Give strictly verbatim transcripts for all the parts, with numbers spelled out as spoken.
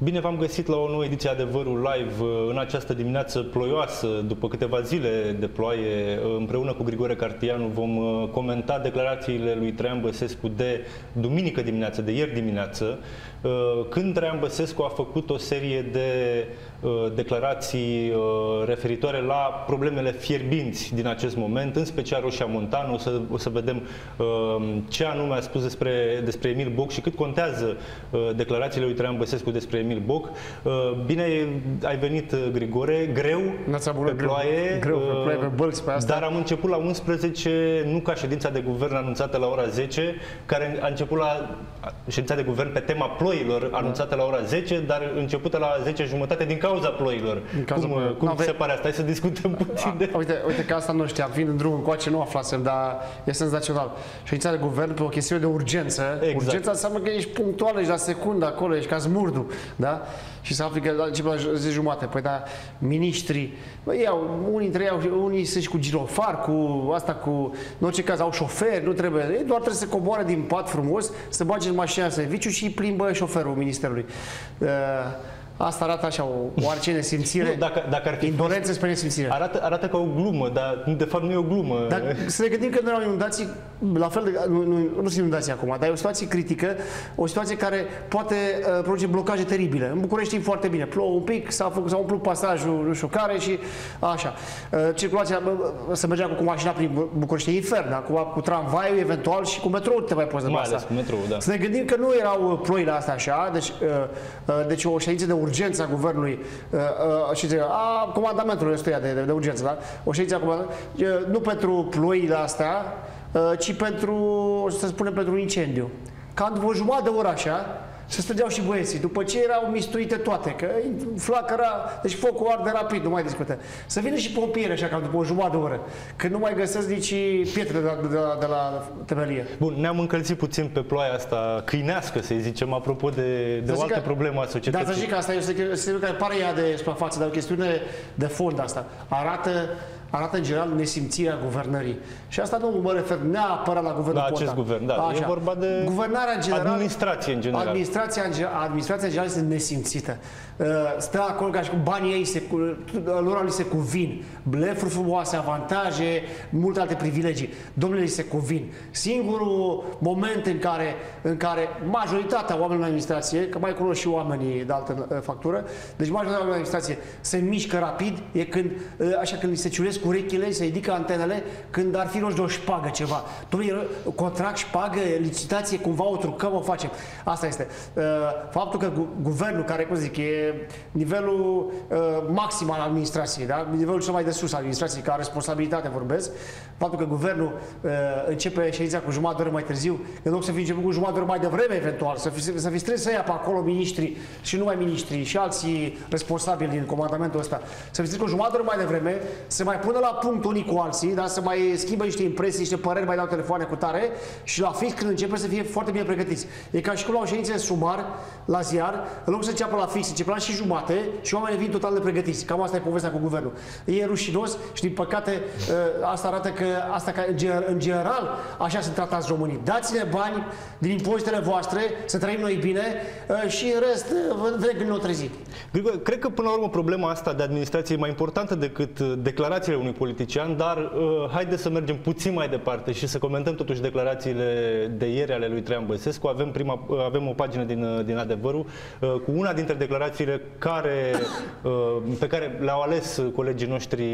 Bine v-am găsit la o nouă ediție Adevărul Live în această dimineață ploioasă, după câteva zile de ploaie. Împreună cu Grigore Cartianu vom comenta declarațiile lui Traian Băsescu de duminică dimineață, de ieri dimineață, când Traian Băsescu a făcut o serie de declarații referitoare la problemele fierbinți din acest moment, în special Roșia Montană. O să, o să vedem ce anume a spus despre, despre Emil Boc și cât contează declarațiile lui Traian Băsescu despre Emil Boc. Bine ai venit, Grigore, greu bună, pe ploaie, greu, greu pe ploaie, pe bălți, pe asta. Dar am început la unsprezece, nu ca ședința de guvern anunțată la ora zece, care a început la ședința de guvern pe tema ploilor anunțată la ora zece, dar începută la zece jumătate din cauza ploilor. Din cauza cum ploilor. cum no, se pare asta? Hai să discutăm puțin a, de... Uite, uite că asta nu știam, fiind în drum încoace, nu aflasem, dar e senzațional. Ședința de guvern pe o chestiune de urgență. Exact. Urgența înseamnă că ești punctual, ești la secundă acolo, ești ca smurdu, da? Și să afli că începe la zece jumate. Păi da, miniștrii, bă, iau, unii dintre ei, unii sunt și cu girofar, cu asta, cu, în orice caz au șoferi, nu trebuie, ei doar trebuie să coboare din pat frumos, să bage în mașina de serviciu și îi plimbă șoferul ministerului. Uh, Asta arată așa o oarece nesimțire, nu, dacă, dacă ar fi indolență fost, spre nesimțire. Arată, arată ca o glumă, dar de fapt nu e o glumă. Dar să ne gândim că noi au inundații, la fel de, nu, nu, nu sunt inundații acum, dar e o situație critică, o situație care poate uh, produce blocaje teribile. În București știm foarte bine, plouă un pic, s-a făcut, s-a umplut pasajul, nu știu care și așa. Uh, circulația, uh, să mergea cu mașina prin București e infern, acum cu tramvaiul eventual și cu metrou te mai poți de mai ales cu metrou, da. Să ne gândim că nu erau ploile astea așa, deci, uh, uh, deci o ședință de urgența guvernului uh, uh, și a comandamentului ăstuia de, de, de urgență, da? O ședință uh, nu pentru ploile astea, uh, ci pentru, să spunem, pentru un incendiu. Cam după o jumătate de oră așa, se stăgeau și băieții, după ce erau mistuite toate, că flacăra, deci focul arde rapid, nu mai discutăm. Să vină și pompieri așa, cam după o jumătate de oră, când nu mai găsesc nici pietre de la, de la, de la temelie. Bun, ne-am încălzit puțin pe ploaia asta câinească, să zicem, apropo de, de o altă că, problemă a societății. Da, să zic că asta este o chestiune care pare ea de suprafață, dar o chestiune de fond asta. Arată arată în general nesimțirea guvernării. Și asta nu mă refer neapărat la guvernul La Ponta. acest guvern, da. Așa. E vorba de guvernarea în general, administrație în general. Administrația, administrația în general este nesimțită. Stă acolo ca și cu banii ei, se, lor li se cuvin. Blefuri frumoase, avantaje, multe alte privilegii. Domnule, li se cuvin. Singurul moment în care, în care majoritatea oamenilor în administrație, că mai cunosc și oamenii de altă factură, deci majoritatea oamenilor în administrație se mișcă rapid, e când, așa, când li se ciulesc urechile, se ridică antenele, când ar fi rost de o șpagă ceva. Domnule, contract, șpagă, licitație, cumva o trucăm, o facem. Asta este. Faptul că guvernul, care, cum zic, e nivelul uh, maxim al administrației, da? Nivelul cel mai de sus al administrației, ca responsabilitate vorbesc, faptul că guvernul uh, începe ședința cu jumătate de oră mai târziu, în loc să fi început cu jumătate de oră mai devreme, eventual, să fi, să fi strâns să ia pe acolo miniștri și numai miniștri și alții responsabili din comandamentul ăsta, să fi strâns cu jumătate de oră mai devreme, să mai pună la punct unii cu alții, da? Să mai schimbă niște impresii, niște păreri, mai dau telefoane cu tare și la fix când începe să fie foarte bine pregătiți. E ca și cum la o ședință sumar, la ziar, în loc să înceapă la fix, începe la și jumate și oamenii vin total de pregătiți. Cam asta e povestea cu guvernul. E rușinos și, din păcate, asta arată că, asta că în general, așa sunt tratați românii. Dați-ne bani din impozitele voastre, să trăim noi bine și în rest, vedem când ne-o trezi. Grigore, cred că, până la urmă, problema asta de administrație e mai importantă decât declarațiile unui politician, dar uh, haideți să mergem puțin mai departe și să comentăm totuși declarațiile de ieri ale lui Traian Băsescu. Avem, prima, avem o pagină din, din Adevărul uh, cu una dintre declarațiile care, pe care le-au ales colegii noștri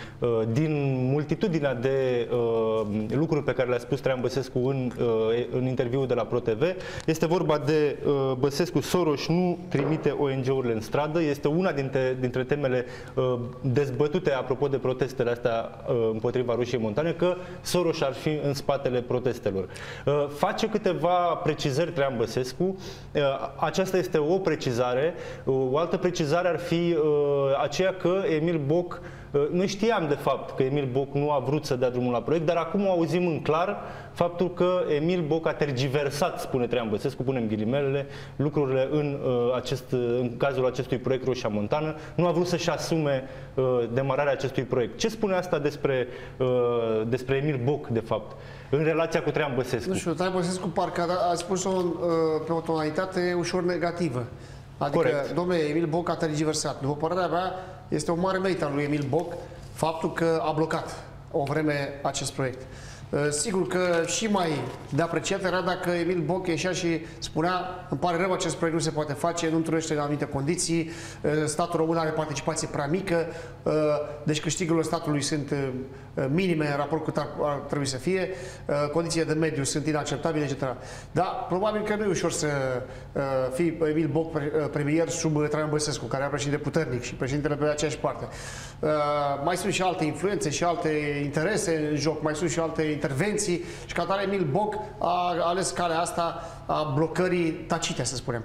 din multitudinea de lucruri pe care le-a spus Traian Băsescu în, în interviul de la ProTV. Este vorba de Băsescu: Soros nu trimite O N G-urile în stradă. Este una dintre, dintre temele dezbătute apropo de protestele astea împotriva Roșiei Montane, că Soros ar fi în spatele protestelor. Face câteva precizări Traian Băsescu. Aceasta este o precizare. O altă precizare ar fi uh, aceea că Emil Boc, uh, noi știam de fapt că Emil Boc nu a vrut să dea drumul la proiect, dar acum auzim în clar faptul că Emil Boc a tergiversat, spune Traian Băsescu, punem ghilimelele, lucrurile în, uh, acest, în cazul acestui proiect Roșia Montană, nu a vrut să-și asume uh, demararea acestui proiect. Ce spune asta despre, uh, despre Emil Boc, de fapt, în relația cu Traian Băsescu? Nu știu, Traian Băsescu parcă a spus-o uh, pe o tonalitate ușor negativă. Adică, Corect. domnule, Emil Boc a tergiversat. După părerea mea, este o mare merită al lui Emil Boc faptul că a blocat o vreme acest proiect. Sigur că și mai de apreciat era dacă Emil Boc ieșea și spunea: îmi pare rău, acest proiect nu se poate face, nu întrunește în anumite condiții, statul român are participație prea mică, deci câștigurile statului sunt minime în raport cu cât ar, ar trebui să fie, condițiile de mediu sunt inacceptabile, et cetera. Dar probabil că nu e ușor să fii Emil Boc premier sub Traian Băsescu, care era președinte puternic și președintele pe aceeași parte. Mai sunt și alte influențe și alte interese în joc, mai sunt și alte intervenții și ca atare Emil Boc a ales calea asta a blocării tacite, să spunem.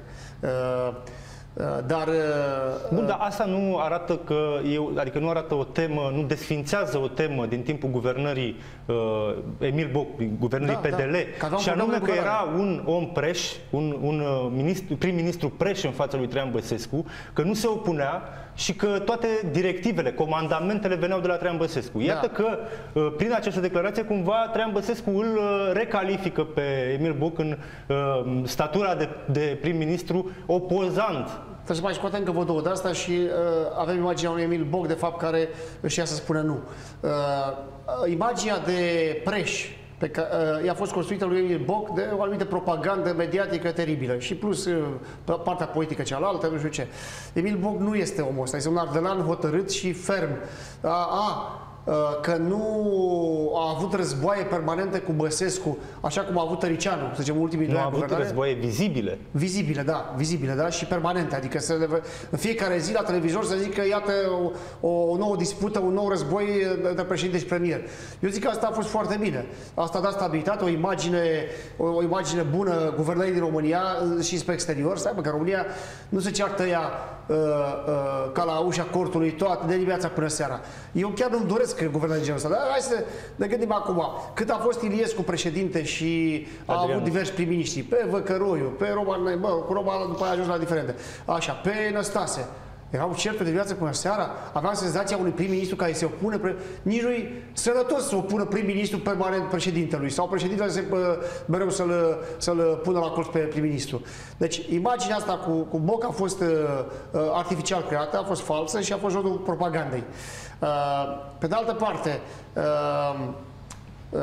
Dar... Bun, dar asta nu arată că eu, adică nu arată o temă, nu desfințează o temă din timpul guvernării uh, Emil Boc, guvernării da, P D L, da. și anume că era un om preș, un, un ministru, prim-ministru preș în fața lui Traian Băsescu, că nu se opunea și că toate directivele, comandamentele veneau de la Traian Băsescu. Iată da. că uh, prin această declarație cumva Traian Băsescu îl uh, recalifică pe Emil Boc în uh, statura de, de prim-ministru opozant. Trebuie să mai scoatem încă vă două de asta și uh, avem imaginea unui Emil Boc, de fapt, care își ia să spună nu. Uh, imaginea de preș pe care, uh, i-a fost construită lui Emil Boc de o anumită propagandă mediatică teribilă și plus uh, partea politică cealaltă, nu știu ce. Emil Boc nu este omul ăsta, este un ardelan hotărât și ferm. A, a, că nu a avut războaie permanente cu Băsescu, așa cum a avut Tăricianu, să zicem, ultimii doi ani. Nu a avut războaie vizibile. Vizibile, da, vizibile, da, și permanente. Adică să le, în fiecare zi la televizor să zic că iată o, o nouă dispută, un nou război între președinte și premier. Eu zic că asta a fost foarte bine. Asta a dat stabilitate, o imagine, o, o imagine bună guvernării din România și spre exterior, să aibă că România nu se ceartă ea uh, uh, ca la ușa cortului toată, de dimineața până seara. Eu chiar nu-mi doresc guvernul de genul ăsta. Dar hai să ne gândim acum. Cât a fost Iliescu președinte și a Adrian. avut diversi prim-miniștri, pe Văcăroiu, pe Roman, bă, cu Roman după aia a ajuns la diferente. Așa, pe Năstase. Erau certuri de viață până seara. Aveam senzația unui prim-ministru care se opune, pre... nici nu-i sănătos să opună prim-ministru permanent președintelui sau președintele să, mereu să-l să-l pună la colț pe prim-ministru. Deci imaginea asta cu, cu Boc a fost uh, artificial creată, a fost falsă și a fost jocul propagandei. Uh, pe de altă parte, uh, uh,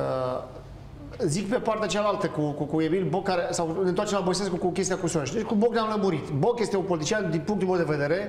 zic pe partea cealaltă cu, cu, cu Emil Boc, care, sau ne întoarcem la Băsescu cu chestia cu Soros. Deci cu Boc ne-am lămurit. Boc este un politician, din punctul meu de vedere,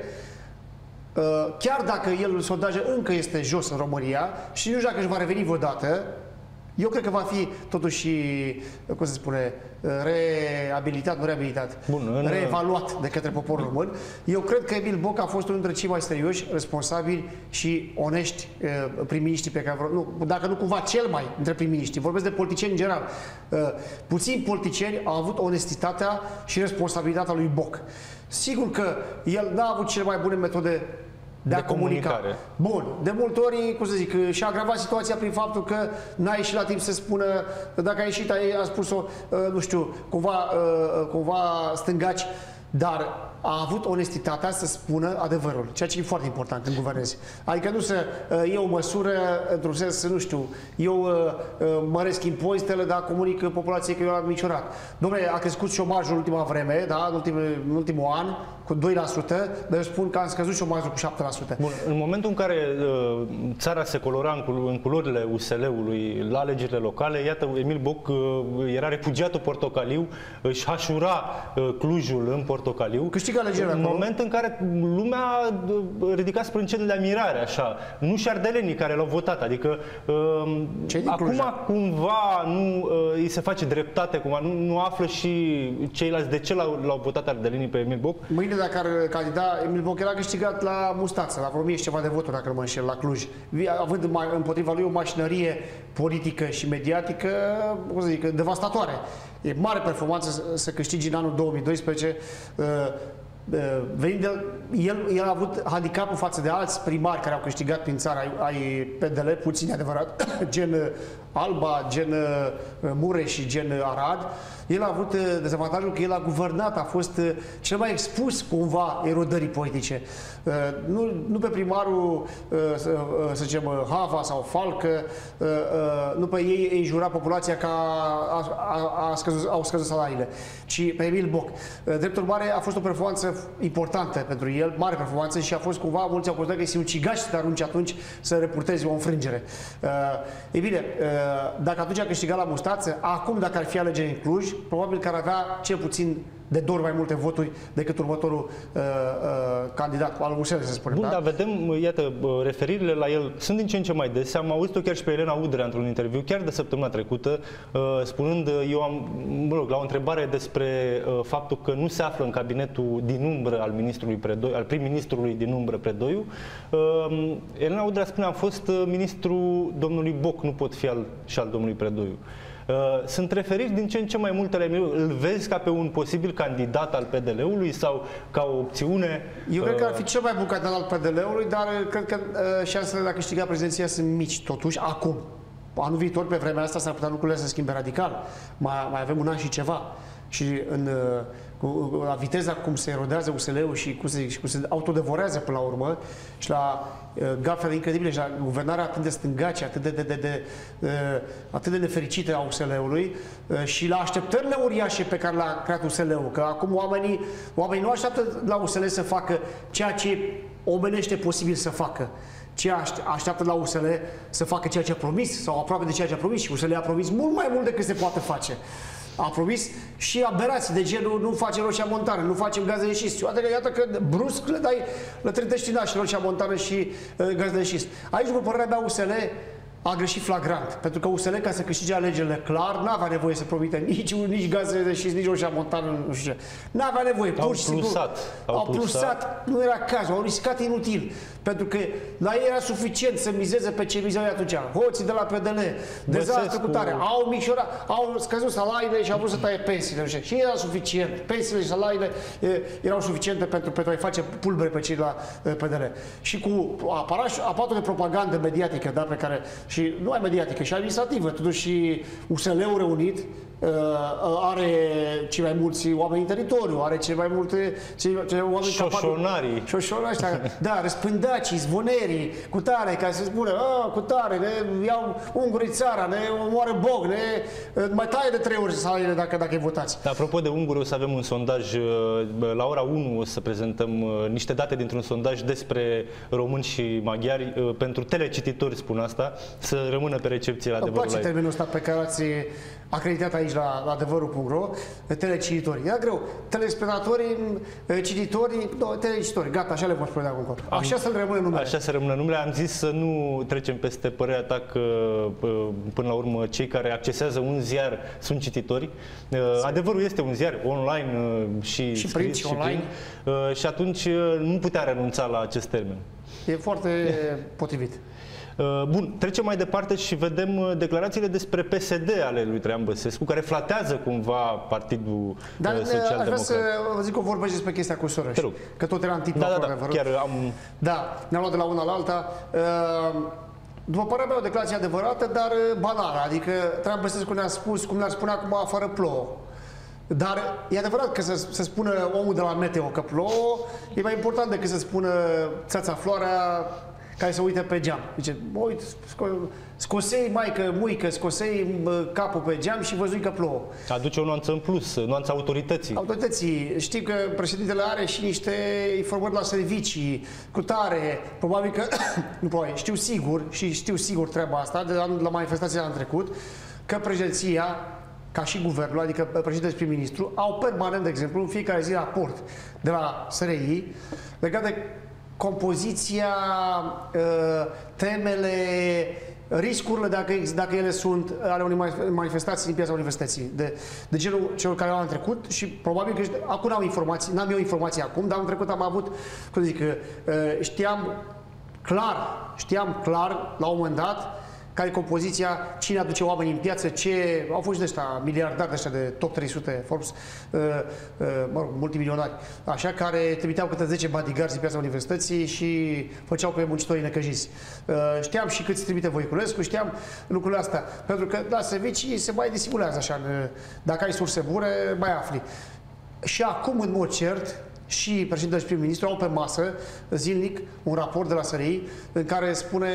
uh, chiar dacă el, sondajul încă este jos în România și nu știu dacă își va reveni vreodată, eu cred că va fi totuși, cum se spune, reabilitat, nu reabilitat, Bun, în... reevaluat de către poporul român. Eu cred că Emil Boc a fost unul dintre cei mai serioși, responsabili și onești prim-miniștri pe care vreau, nu, dacă nu cumva cel mai dintre prim-miniștri. Vorbesc de politicieni în general. Puțini politicieni au avut onestitatea și responsabilitatea lui Boc. Sigur că el n-a avut cele mai bune metode de, de a comunica. Comunicare. Bun. De multe ori, cum să zic, și-a agravat situația prin faptul că n-a ieșit la timp să spună, dacă a ieșit, a spus-o, nu știu, cumva, cumva stângaci, dar a avut onestitatea să spună adevărul, ceea ce e foarte important în guvernezi. Adică nu să iei o măsură, într-un sens, nu știu, eu măresc impozitele, dar comunic populației că eu l-am micșorat. Dom'le, a crescut șomajul în ultima vreme, da, în, ultim, în ultimul an, cu doi la sută, dar eu spun că am scăzut șomajul cu șapte la sută. Bun, în momentul în care uh, țara se colora în, în culorile U S L-ului la alegerile locale, iată, Emil Boc uh, era refugiatul portocaliu, își hașura uh, Clujul în portocaliu. Câștigă alegerile în acolo. moment în care lumea ridica sprâncenele de admirare, așa, nu și ardelenii care l-au votat, adică uh, acum cumva nu uh, îi se face dreptate, cumva, nu, nu află și ceilalți de ce l-au votat ardelenii pe Emil Boc. Mâine, dacă ar candida, Emil Boc era câștigat la Mustață, la vreo mie și ceva de voturi, dacă nu mă înșel, la Cluj. Având împotriva lui o mașinărie politică și mediatică, cum să zic, devastatoare. E mare performanță să câștigi în anul două mii doisprezece. Venind de, el, el a avut handicapul față de alți primari care au câștigat prin țara ai P D L, puțin adevărat, gen Alba, gen Mureș și gen Arad, el a avut dezavantajul că el a guvernat, a fost cel mai expus cumva erodării politice. Nu, nu pe primarul, să zicem, Hava sau Falcă, nu pe ei ei jura populația că a, a, a scăzut, au scăzut salariile, ci pe Emil Boc. Drept urmare, a fost o performanță importantă pentru el, mare performanță, și a fost cumva, mulți au considerat că este un cigaș să te arunci atunci să reportezi o înfrângere. Ei bine, dacă atunci a câștigat la Mustață, acum dacă ar fi alegeri în Cluj, probabil că ar avea cel puțin de două ori mai multe voturi decât următorul uh, uh, candidat al U S L, să spunem. Bun, da? dar vedem, iată, referirile la el sunt din ce în ce mai dese. Am auzit-o chiar și pe Elena Udrea într-un interviu, chiar de săptămâna trecută, uh, spunând, eu am, mă rog, la o întrebare despre uh, faptul că nu se află în cabinetul din umbră al ministrului Predoiu, al prim-ministrului din umbră Predoiu, uh, Elena Udrea spune, am fost ministrul domnului Boc, nu pot fi al, și al domnului Predoiu. Sunt referiri din ce în ce mai multe la Emil. Îl vezi ca pe un posibil candidat al P D L-ului sau ca o opțiune? Eu cred că ar fi cel mai bun candidat al P D L-ului, dar cred că uh, șansele de a câștiga prezidenția sunt mici, totuși, acum. Anul viitor, pe vremea asta, s-ar putea lucrurile să se schimbe radical. Mai, mai avem un an și ceva. Și în, cu, la viteza cum se erodează U S L-ul și cum se, și cum se autodevorează până la urmă, și la uh, gafele incredibile și la guvernarea atât de stângace, atât de, de, de, de, uh, atât de nefericite a U S L-ului uh, și la așteptările uriașe pe care le-a creat U S L-ul, că acum oamenii, oamenii nu așteaptă la U S L să facă ceea ce omenește posibil să facă. Ce așteaptă la U S L să facă ceea ce a promis sau aproape de ceea ce a promis, și U S L a promis mult mai mult decât se poate face. A promis și aberații de genul nu facem roșia montană, nu facem gaze de șist. Adică iată că brusc le dai, le trântești în și roșia montană și uh, gaze de șist. Aici, după părerea mea, U S L a greșit flagrant, pentru că U S L, ca să câștige alegerile clar, n-avea nevoie să promite nici, nici gaze de șist, nici roșia montană, nu știu ce. N-avea nevoie, pur și simplu. Au, au plusat, nu era cazul, au riscat inutil. Pentru că la ei era suficient să mizeze pe ce mizeau atunci. Hoții de la P D L, dezastru cu tare, au micșorat, au scăzut salariile și au vrut să taie pensiile. Și era suficient. Pensiile și salariile e, erau suficiente pentru, pentru a-i face pulbere pe cei la P D L. Și cu aparatul de propagandă mediatică, da, pe care, și nu ai mediatică, și administrativă, totuși și U S L-ul reunit are cei mai mulți oameni în teritoriu, are cei mai multe cei, cei oameni șoșonarii. Șoșonarii ăștia, da, răspândacii, zvonerii, cu tare, ca să spună, a, cu tare, ne iau ungurii țara, ne omoară Bog, ne mai taie de trei ori salariile dacă, dacă îi votați. Da, apropo de unguri, o să avem un sondaj, la ora unu o să prezentăm niște date dintr-un sondaj despre români și maghiari, pentru telecititori spun asta, să rămână pe recepție la Adevărul Live. Îmi place termenul ăsta pe care ați acreditat aici la, la adevărul punct ro, telecititorii. Era greu. Telespectatorii, cititorii, no, telecititori. Gata, așa le vom spune de acum. Așa să rămână numele. Așa să rămână numele. Am zis să nu trecem peste părerea ta că, până la urmă, cei care accesează un ziar sunt cititori. Adevărul este un ziar online și, și scris print și online. Prin, și atunci nu putea renunța la acest termen. E foarte potrivit. Bun, trecem mai departe și vedem declarațiile despre P S D ale lui Traian Băsescu, care flatează cumva Partidul Dar Social-Democrat. Dar aș vrea să vă zic o vorbă despre chestia cu Soros, că tot era în tip. Da, da, da, chiar am... Da, ne-am luat de la una la alta. După părerea mea, o declarație adevărată, dar banală. Adică Traian Băsescu ne-a spus, cum ne-ar spune acum, afară plouă. Dar e adevărat că să, să spună omul de la Meteo că plouă, e mai important decât să spună țața Floarea care se uită pe geam. Zice, uit, sco scosei maică, muică, scosei capul pe geam și văzui că plouă. Aduce o nuanță în plus, nuanța autorității. Autorității. Știu că președintele are și niște informări la servicii, cu tare, probabil că, nu probabil, știu sigur, și știu sigur treaba asta, de la, la manifestația de anul trecut, că președinția, ca și guvernul, adică președintele și prim-ministru, au permanent, de exemplu, în fiecare zi raport de la S R I legat de compoziția, temele, riscurile, dacă, dacă ele sunt, ale unei manifestații din piața universității, de, de genul celor care au în trecut, și probabil că acum n-am informații, n-am eu informații acum, dar în trecut am avut, cum zic, știam clar, știam clar, la un moment dat, care e compoziția, cine aduce oameni în piață, ce... Au fost de ăștia, miliardari de ăștia de top trei sute Forbes, uh, uh, mă rog, multimilionari, așa, care trimiteau câte zece bodyguards din piața universității și făceau pe muncitorii necăjiți. Uh, știam și cât se trimite Voiculescu, știam lucrurile astea, pentru că la servicii se mai disimulează așa, în, dacă ai surse bune, mai afli. Și acum, în mod cert, și președintele și prim-ministru au pe masă zilnic un raport de la S R I în care spune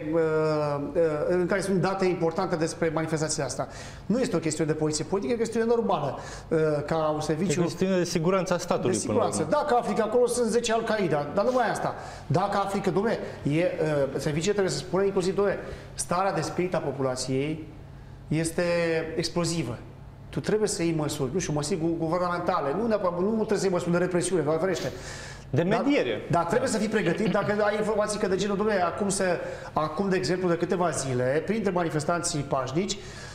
în care sunt date importante despre manifestația asta. Nu este o chestiune de poziție politică, e o chestiune normală ca un serviciu. E o chestiune de siguranță a statului. De siguranță. Dacă afli că acolo sunt zece Al-Qaeda, dar nu mai asta. Dacă afli că, dom'le, serviciul trebuie să spună inclusiv, dom'le, starea de spirit a populației este explozivă. Tu trebuie să iei măsuri, nu știu, măsuri guvernamentale, nu, nu trebuie să iei măsuri de represiune, doar ferește. De mediere. Dar, dar trebuie să fii pregătit dacă ai informații că de genul, domnule, acum, se, acum, de exemplu, de câteva zile, printre manifestanții pașnici,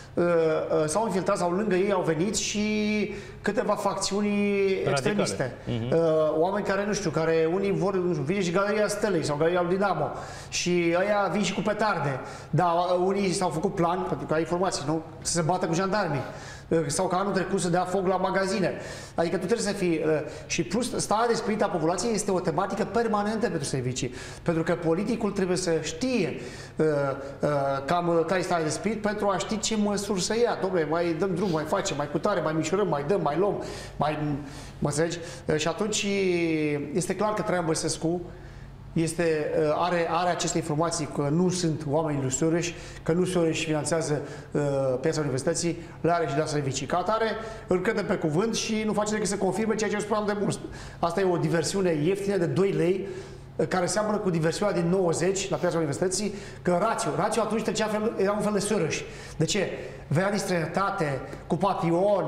s-au infiltrat sau lângă ei au venit și câteva facțiuni extremiste. Uh-huh. Oameni care, nu știu, care unii vor, nu știu, vine și Galeria Stelei sau Galeria Dinamo și ăia vin și cu petarde. Dar unii s-au făcut plan, pentru că ai informații, nu? Să se bată cu jandarmii. Sau ca anul trecut să dea foc la magazine. Adică tu trebuie să fii... Și plus, starea de spirit a populației este o tematică permanentă pentru servicii. Pentru că politicul trebuie să știe uh, uh, cam care e starea de spirit pentru a ști ce măsuri să ia. Dom'le, mai dăm drum, mai facem, mai cutare, mai mișurăm, mai dăm, mai luăm, mai... Mă înțelegi? Și atunci este clar că Traian Băsescu este, are, are aceste informații că nu sunt oameni lui Soros, că nu Soros finanțează uh, piața universității, le are și de servicii. Ca atare, îl crede pe cuvânt și nu face decât să confirme ceea ce eu spuneam de mult. Asta e o diversiune ieftină de doi lei, care seamănă cu diversiunea din nouăzeci la piața universității, că rațiu, rațiu atunci trecea fel, era un fel de Soros. De ce? Venea din străinătate, cu papion,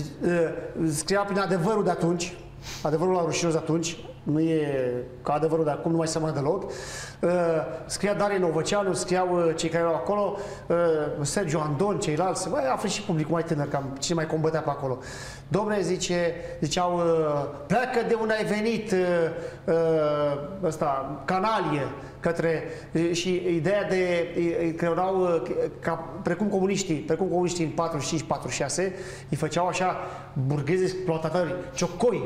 scria prin adevărul de atunci, adevărul la rușinos de atunci, nu e ca adevărul de acum, nu mai seamănă deloc. Uh, scria Darie Novăceanu, scriau uh, cei care erau acolo, uh, Sergiu Andon, ceilalți, băi, află și publicul mai tânăr, cam cine mai combătea pe acolo. Dom'le, zice, ziceau, uh, pleacă de unde ai venit, uh, uh, ăsta, canalie, către, și ideea de, că erau, ca, precum comuniștii, precum comuniștii în patruzeci și cinci patruzeci și șase, îi făceau așa burghezi exploatatori, ciocoi,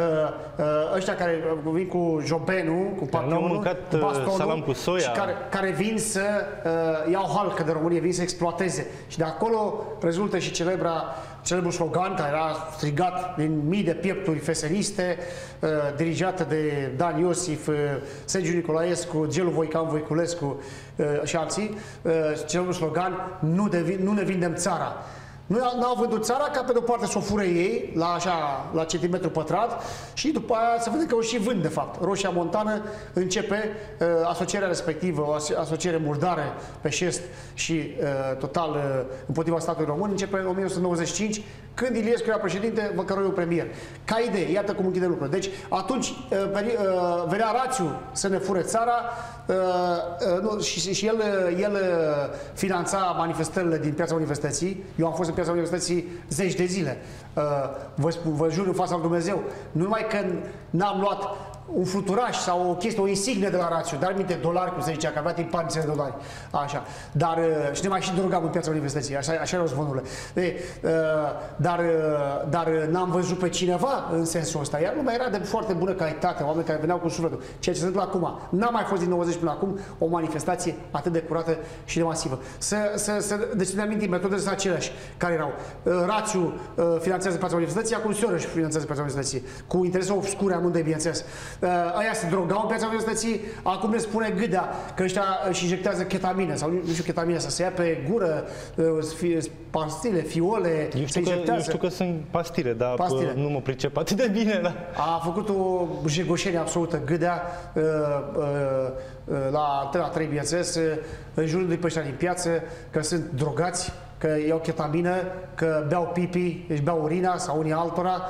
ăștia care vin cu jobenul, cu papionul, cu bastonul, cu soia. Și care, care vin să uh, iau halcă de România, vin să exploateze. Și de acolo rezultă și celebra, celebrul slogan care era strigat din mii de piepturi feseniste, uh, dirijată de Dan Iosif, uh, Sergiu Nicolaescu, Gelu Voican Voiculescu uh, și alții, uh, celebrul slogan, nu, devin, nu ne vindem țara. Nu au vândut țara ca pe de-o parte să o fure ei la, așa, la centimetru pătrat și după aia se vede că o și vând de fapt. Roșia Montană începe uh, asocierea respectivă, o asociere murdară pe șest și uh, total uh, împotriva statului român, începe în o mie nouă sute nouăzeci și cinci, când Iliescu era președinte, Văcăroiu premier. Ca idee, iată cum închide lucrurile. Deci atunci uh, uh, venea rațiu să ne fure țara uh, uh, nu, și, și el, el uh, finanța manifestările din piața universității. Eu am fost în piața universității zeci de zile. Uh, vă, spun, vă jur în fața lui Dumnezeu. Nu numai că n-am luat un fluturaș sau o chestie, o insigne de la rațiu, dar minte dolari, cum se zicea, că avea timp panițe de dolari. Așa. Dar, uh, și ne mai și drogam în piața universității, așa, așa erau zvonurile. De, uh, dar uh, dar n-am văzut pe cineva în sensul ăsta. Iar lumea era de foarte bună calitate, oameni care veneau cu sufletul. Ceea ce se întâmplă acum. N-a mai fost din nouăzeci până acum o manifestație atât de curată și de masivă. Să, să, să, deci ne amintim, metodele sunt aceleași care erau. Uh, rațiu uh, finanțează piața universității, acum Soros finanțează piața universității. Cu interese obscure amândoi, bineînțeles. Uh, aia se drogau în piața universității, acum ne spune Gâdea că ăștia își injectează chetamină sau nu știu chetamină, să se ia pe gură, uh, pastile, fiole, eu știu, că, eu știu că sunt pastile, dar pastile. Nu mă pricep atât de bine. Da. A făcut o jegoșenie absolută Gâdea uh, uh, uh, la Antena trei, bineînțeles, uh, înjurându-i pe ăștia din piață că sunt drogați, că iau chetamină, că beau pipi, deci beau urina sau unii altora.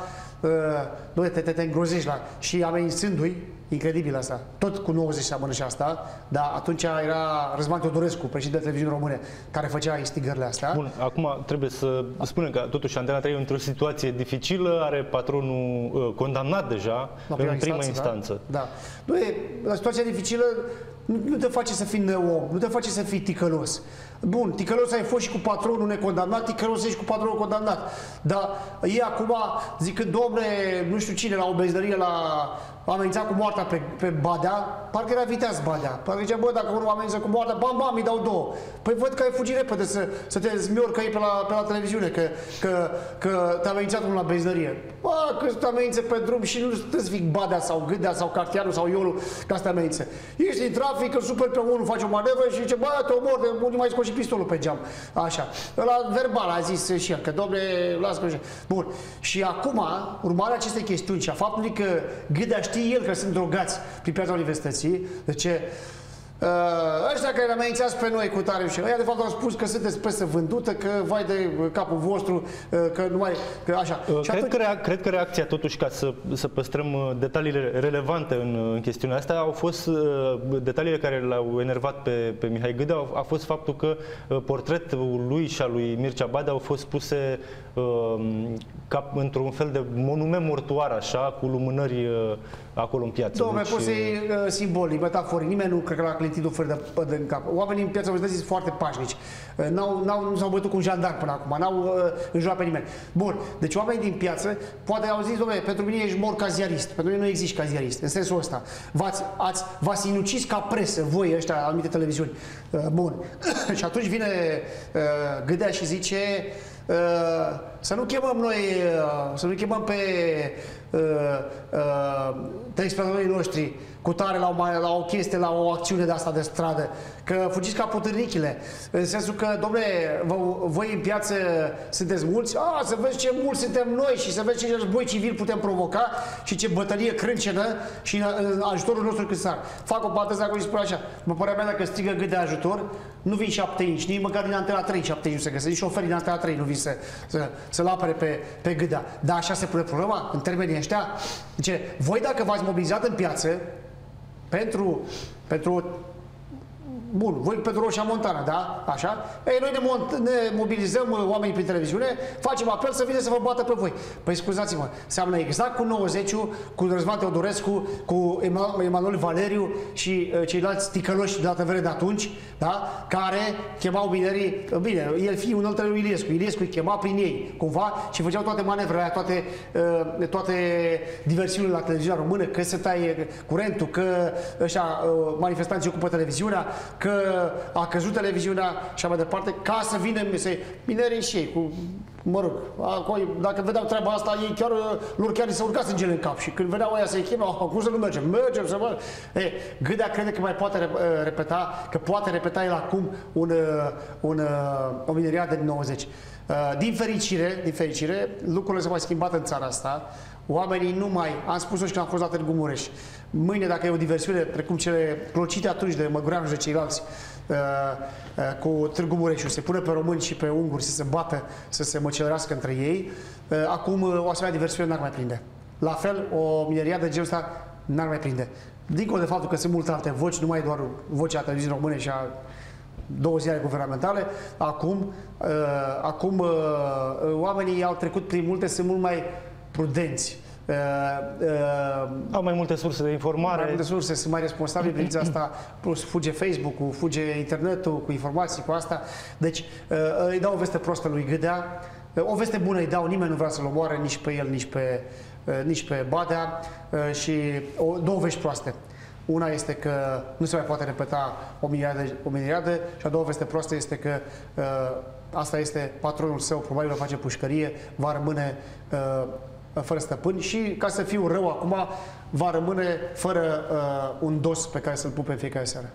Uh, te, te, te îngrozești la... și amenințându-i, incredibil asta, tot cu nouăzeci seamănă și asta, dar atunci era Răzvan Teodorescu, președintele televiziunii române, care făcea instigările astea. Bun, acum trebuie să spunem că totuși Antena trei e într-o situație dificilă, are patronul uh, condamnat deja la prima în prima instanță. instanță. Da. Da. Nu e, la situația dificilă nu, nu te face să fii neom, nu te face să fii ticălos. Bun, ticălos ai fost și cu patronul necondamnat, ticălos ești cu patronul condamnat. Dar ei acum, zicând, domne, nu știu cine, la o bezărie, la amenințat cu moartea pe, pe Badea, parcă era viteaz Badea. Parcă zicea, bă, dacă unul amenință cu moartea, bam, bam, îi dau două. Păi văd că ai fugit repede să, să te zmiorcă ei pe la, pe la televiziune, că, că, că te-a amenințat unul la bezărie. Bă, că te amenință pe drum și nu te zic Badea sau Gâdea sau Cartianul sau Iolul ca să te amenință. Ești în trafic, îl superi pe unul, face o manevră și zice, bă, te omor, de unii mai scos și pistolul pe geam. Așa. La verbal a zis și el, că domne, lasă că... Bun. Și acum, urmarea acestei chestiuni și a faptului că Gâdea știe el că sunt drogați prin piața universității, de ce? Uh, ăștia care ne amenințați pe noi cu tare și ăia de fapt au spus că sunteți peste vândută, că vai de capul vostru, uh, că nu mai... Că așa. Uh, și cred, atunci... că rea, cred că reacția totuși, ca să, să păstrăm detaliile relevante în, în chestiunea asta, au fost uh, detaliile care l-au enervat pe, pe Mihai Gâdea, a fost faptul că uh, portretul lui și al lui Mircea Badea au fost puse uh, ca într-un fel de monument mortuar, așa, cu lumânări uh, acolo în piață. Dom'le, deci, poți să-i uh, simbolic, metaforii, nimeni nu cred că l-a clintit un fel de pădă în cap. Oamenii în piața universității sunt foarte pașnici. Uh, n-au, n-au, nu s-au bătut cu un jandar până acum, n-au uh, înjurat pe nimeni. Bun, deci oamenii din piață poate au zis, dom'le, pentru mine ești mor ca ziarist, pentru mine nu existi ca ziarist, în sensul ăsta. V-ați, ați, v-ați sinucis ca presă, voi ăștia, anumite televiziuni. Uh, bun. Și atunci vine uh, Gâdea și zice... Uh, să nu chemăm noi, uh, să nu chemăm pe uh, uh, telespectatorii noștri cu tare la o, la o chestie, la o acțiune de asta de stradă, că fugiți ca putârnichile, în sensul că, dom'le, voi în piață sunteți mulți, a, să vezi ce mulți suntem noi și să vezi ce război civil putem provoca și ce bătălie crâncenă și în, în ajutorul nostru cât s-ar. Fac o patăță acolo și spune așa, mă părea mea dacă strigă Gât de ajutor, nu vin șapte inci, nici măcar din Antena trei șapte inci nu se găsesc, nici șoferii din Antena trei nu vin să, să, să-l apere pe, pe Gâdea. Dar așa se pune problema în termenii ăștia? Zice, voi dacă v-ați mobilizat în piață pentru, pentru bun, voi pentru Roșia Montană, da? Așa? Ei, noi ne, ne mobilizăm oamenii prin televiziune, facem apel să vină să vă bată pe voi. Păi scuzați-mă, seamănă exact cu nouăzeciul, cu Răzvan Teodorescu, cu Emanuel Valeriu și uh, ceilalți ticăloși de dată vreme de atunci, da? Care chemau minerii, bine, el fi un alt lui Iliescu, Iliescu îi chema prin ei, cumva, și făceau toate manevrele, toate, uh, toate diversiunile la televiziunea română, că se taie curentul, că ăștia, uh, manifestanții ocupă televiziunea, că a căzut televiziunea și așa mai departe, ca să vină minerii și ei, cu, mă rog, acolo, dacă vedeau treaba asta, ei chiar, lor chiar se urca sângele în cap și când vedeau aia să-i cheme, oh, cum să nu mergem? Mergem să mă... E, Gâdea crede că mai poate repeta, că poate repeta el acum un, un, o mineriadă din nouăzeci. Din fericire, din fericire, lucrurile s-au mai schimbat în țara asta. Oamenii nu mai, am spus-o și când am fost la Târgu Mureș, mâine dacă e o diversiune precum cele clocite atunci de Măgureanu și de ceilalți uh, uh, cu Târgu Mureșul, se pune pe români și pe unguri să se bată, să se măcelărească între ei, uh, acum uh, o asemenea diversiune n-ar mai prinde. La fel, o mineriadă de genul ăsta n-ar mai prinde. Dincolo de faptul că sunt multe alte voci, nu mai doar vocea televiziunii române și a două ziare guvernamentale, acum, uh, acum uh, oamenii au trecut prin multe, sunt mult mai prudenți. Uh, uh, Au mai multe surse de informare. Mai multe surse, sunt mai responsabili prin asta, plus fuge Facebook-ul, fuge internetul cu informații, cu asta. Deci uh, îi dau o veste prostă lui Gâdea, uh, o veste bună îi dau, nimeni nu vrea să-l omoare, nici pe el, nici pe, uh, nici pe Badea uh, și o, două vești proaste. Una este că nu se mai poate repeta o mineriadă, o mineriadă și a doua veste proastă este că uh, asta este patronul său, probabil va face pușcărie, va rămâne uh, fără stăpân și, ca să fiu rău acum, va rămâne fără uh, un dos pe care să-l pupe în fiecare seară.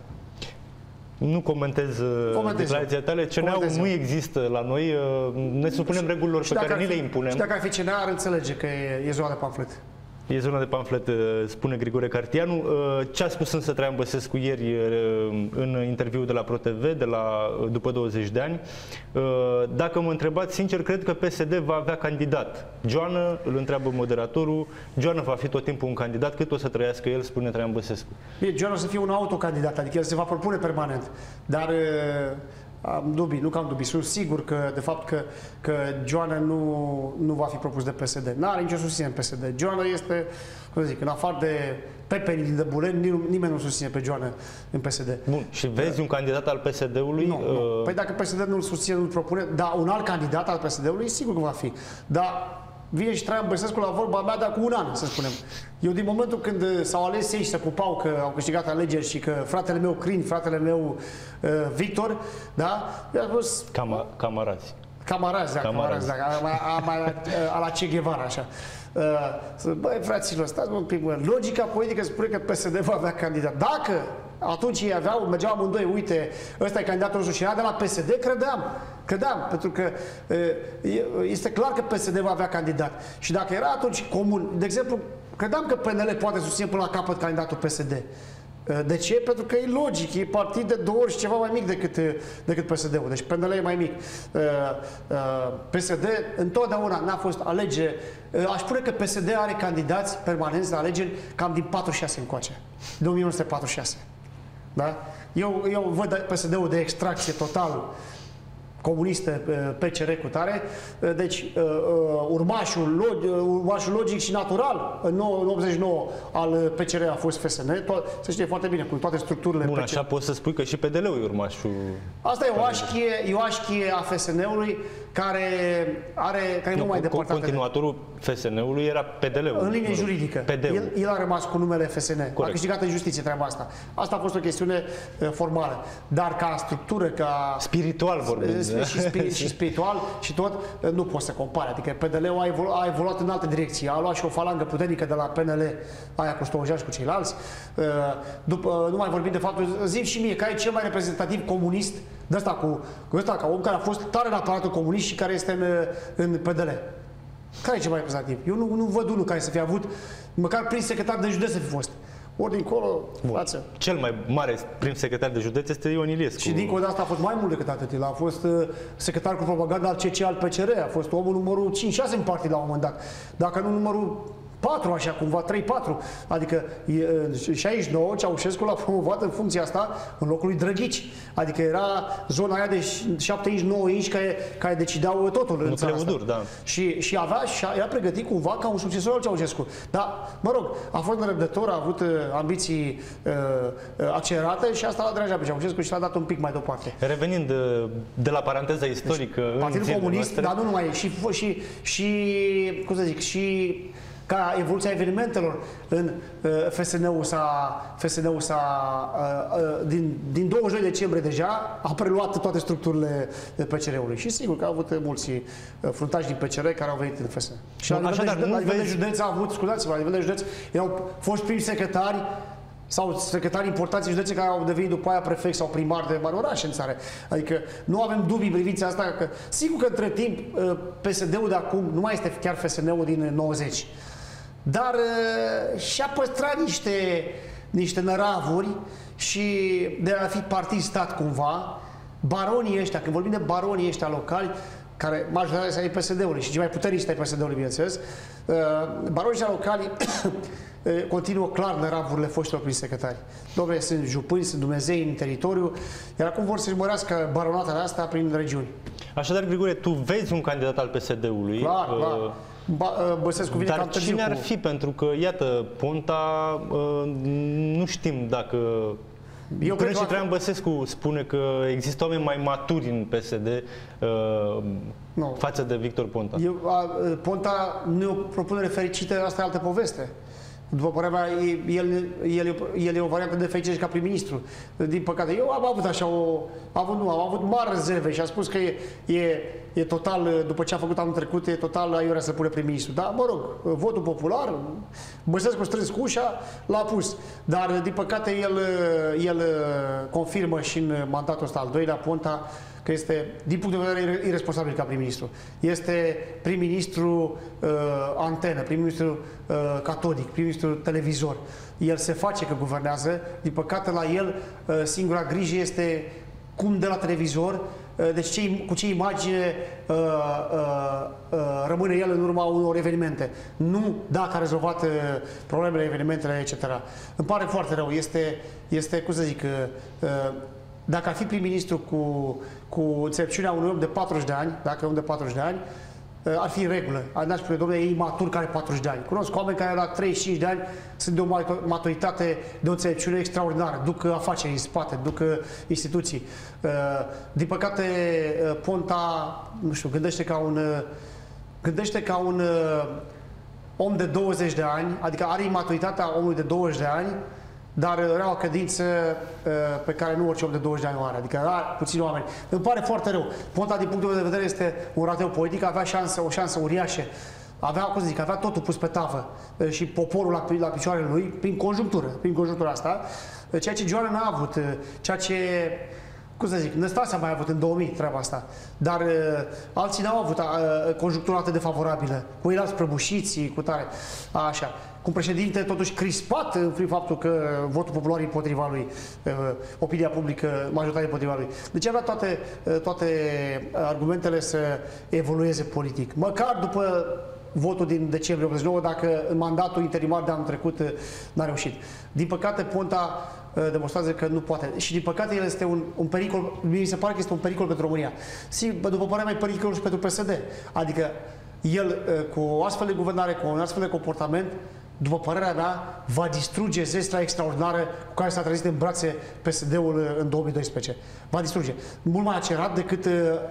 Nu comentez declarația tale. C N A-ul nu există la noi. Ne supunem regulilor pe care ni le impunem. Și dacă ar fi C N A, ar înțelege că e, e zona de pamflet. E zona de pamflet, spune Grigore Cartianu. Ce a spus însă Traian Băsescu ieri în interviul de la ProTV, de la după douăzeci de ani, dacă mă întrebați, sincer, cred că P S D va avea candidat. Joană, îl întreabă moderatorul, Joană va fi tot timpul un candidat, cât o să trăiască el, spune Traian Băsescu. Joană o să fie un autocandidat, adică el se va propune permanent, dar am dubii, nu că am dubii, sunt sigur că, de fapt, că, că Joană nu, nu va fi propus de P S D. N-are nicio susținere în P S D. Joană este, cum să zic, în afară de pepenii din Dăbulen, nimeni nu susține pe Joană în P S D. Bun, și vezi un candidat al P S D-ului? Nu, nu. Uh... Păi dacă P S D nu-l susține, nu-l propune, dar un alt candidat al P S D-ului, sigur că va fi. Dar vine și Traian Băsescu la vorba mea de acum un an, să spunem. Eu, din momentul când s-au ales ei și se pupau că au câștigat alegeri și că fratele meu Crin, fratele meu uh, Victor, da, mi-a spus... Cam, camarazi. Camarazi, da, camarazi, da, a la Che Guevara, așa. Uh, băi, fraților, stați un pic, bă. Logica politică spune că P S D va avea candidat. Dacă atunci ei aveau, mergeau amândoi, uite, ăsta e candidatul nostru și era de la P S D, credeam. Credeam, pentru că uh, este clar că P S D va avea candidat. Și dacă era atunci comun, de exemplu, credeam că P N L poate susține până la capăt candidatul P S D. De ce? Pentru că e logic, e partid de două ori și ceva mai mic decât, decât P S D-ul. Deci P N L e mai mic. P S D întotdeauna n-a fost alegere. Aș spune că P S D are candidați permanenți la alegeri cam din patruzeci și șase încoace. De o mie nouă sute patruzeci și șase. Da? Eu, eu văd P S D-ul de extracție total comunistă, P C R cu tare, deci urmașul, urmașul logic și natural în optzeci și nouă al P C R a fost F S N, se știe foarte bine, cu toate structurile. Bun, așa poți să spui că și P D L-ul e urmașul. Asta e o așchie, e o așchie a F S N-ului care are, care nu, nu mai depărtată. Continuatorul F S N-ului era P D L-ul. În linie juridică. El, el a rămas cu numele F S N. Corect. A câștigat în justiție treaba asta. Asta a fost o chestiune uh, formală. Dar ca structură, ca... Spiritual vorbim. Și, spirit, și spiritual și tot, uh, nu poți să compari. Adică P D L-ul a, evolu a evoluat în alte direcții. A luat și o falangă puternică de la P N L, aia cu Stojan și cu ceilalți. Uh, după, nu mai vorbim de faptul, zi și mie, care e cel mai reprezentativ comunist de ăsta cu, cu ăsta, ca om care a fost tare în aparatul comunist și care este în, în P D L. Care e cel mai reprezentativ? Eu nu, nu văd unul care să fie avut, măcar prim secretar de județ să fi fost. Ori dincolo, față. Cel mai mare prim secretar de județ este Ion Iliescu. Și dincolo de asta a fost mai mult decât atât. El a fost uh, secretar cu propaganda al C C al P C R, a fost omul numărul cinci șase în partid la un moment dat. Dacă nu numărul patru, așa cumva, trei patru. Adică în șaizeci și nouă Ceaușescu l-a promovat în funcția asta în locul lui Drăghici. Adică era zona aia de șapte inci, nouă inci care, care decideau totul în țara asta. Da. Și, și avea, și era pregătit cumva ca un succesor al Ceaușescu. Dar, mă rog, a fost nerăbdător, a avut uh, ambiții uh, accelerate și asta l-a deranjat pe Ceaușescu și l-a dat un pic mai deoparte. Revenind de, de la paranteza istorică... Deci, Partidul Comunist, dar nu numai, și, și, și, cum să zic, și ca evoluția evenimentelor în uh, F S N-ul s-a, F S N-ul s-a uh, uh, din, din douăzeci și doi decembrie deja a preluat toate structurile P C R-ului și sigur că a avut mulți uh, fruntași din P C R care au venit în F S N. Și la nivel, de, la nivel de județ a avut, scuzați-vă, la nivel de județ erau fost primi secretari sau secretari importanți în județe care au devenit după aia prefect sau primar de mari orașe în țară. Adică nu avem dubii în privința asta că sigur că între timp P S D-ul de acum nu mai este chiar F S N-ul din nouăzeci. Dar uh, și-a păstrat niște, niște năravuri și de a fi partid-stat cumva, baronii ăștia, când vorbim de baronii ăștia locali, care majoritatea ai P S D-ului și cei mai puternici ai P S D-ului, bineînțeles, uh, baronii ăștia locali continuă clar năravurile foștilor prin secretari. Dom'le, sunt jupâni, sunt Dumnezei în teritoriu, iar acum vor să-și mărească baronatele astea prin regiuni. Așadar, Grigore, tu vezi un candidat al P S D-ului. Clar, uh, clar. Băsescu vine dar cam târziu cine ar cu... fi? Pentru că, iată, Ponta, uh, nu știm dacă... Eu Până și Traian Băsescu spune că există oameni mai maturi în P S D uh, no. față de Victor Ponta. Eu, a, Ponta nu e o propunere fericită, asta e altă poveste. După părerea mea, el, el, el e o variantă de fericire ca prim-ministru. Din păcate, eu am avut așa o... Am avut, nu, am avut mari rezerve și a spus că e, e, e total, după ce a făcut anul trecut, e total aiurea să pune prim-ministru. Dar, mă rog, votul popular, Băsescu strâns cu ușa, l-a pus. Dar, din păcate, el, el confirmă și în mandatul ăsta al doilea, Ponta, că este, din punct de vedere irresponsabil ca prim-ministru. Este prim-ministru uh, antenă, prim-ministru uh, catodic, prim-ministru televizor. El se face că guvernează, din păcate la el uh, singura grijă este cum de la televizor, uh, deci ce, cu ce imagine uh, uh, uh, rămâne el în urma unor evenimente. Nu dacă a rezolvat uh, problemele, evenimentele, et cetera. Îmi pare foarte rău. Este, este cum să zic, uh, dacă ar fi prim-ministru cu, cu înțelepciunea unui om de patruzeci de ani, dacă e om de patruzeci de ani, ar fi în regulă. N-aș spune, domnule, e imatur care are patruzeci de ani. Cunosc oameni care la treizeci și cinci de ani sunt de o maturitate, de o înțelepciune extraordinară, duc afaceri în spate, duc instituții. Din păcate, Ponta, nu știu, gândește ca un, gândește ca un om de douăzeci de ani, adică are imaturitatea omului de douăzeci de ani, dar era o credință pe care nu orice om de douăzeci de ani o are, adică era puțini oameni. Îmi pare foarte rău. Ponta, din punctul meu de vedere, este un rateu politic, avea șansă, o șansă uriașă, avea, cum să zic, avea totul pus pe tavă și poporul la, la picioarele lui, prin conjunctură, prin conjunctura asta, ceea ce Joana n-a avut, ceea ce, cum să zic, Năstase a mai avut în două mii treaba asta, dar uh, alții n-au avut uh, conjunctura atât de favorabilă, cu ei alți prăbușiți, cu tare, așa. Cu un președinte totuși crispat prin faptul că votul popular e împotriva lui, uh, opinia publică, majoritatea împotriva lui. Deci avea toate, uh, toate argumentele să evolueze politic. Măcar după votul din decembrie optzeci și nouă, dacă în mandatul interimar de anul trecut uh, n-a reușit. Din păcate, Ponta demonstrează că nu poate. Și din păcate el este un, un pericol, mi se pare că este un pericol pentru România. Sigur, după părerea mea, e pericol și pentru P S D. Adică el, cu o astfel de guvernare, cu un astfel de comportament, după părerea mea, va distruge zestra extraordinară cu care s-a trezit în brațe P S D-ul în două mii doisprezece. Va distruge. Mult mai acerat decât uh,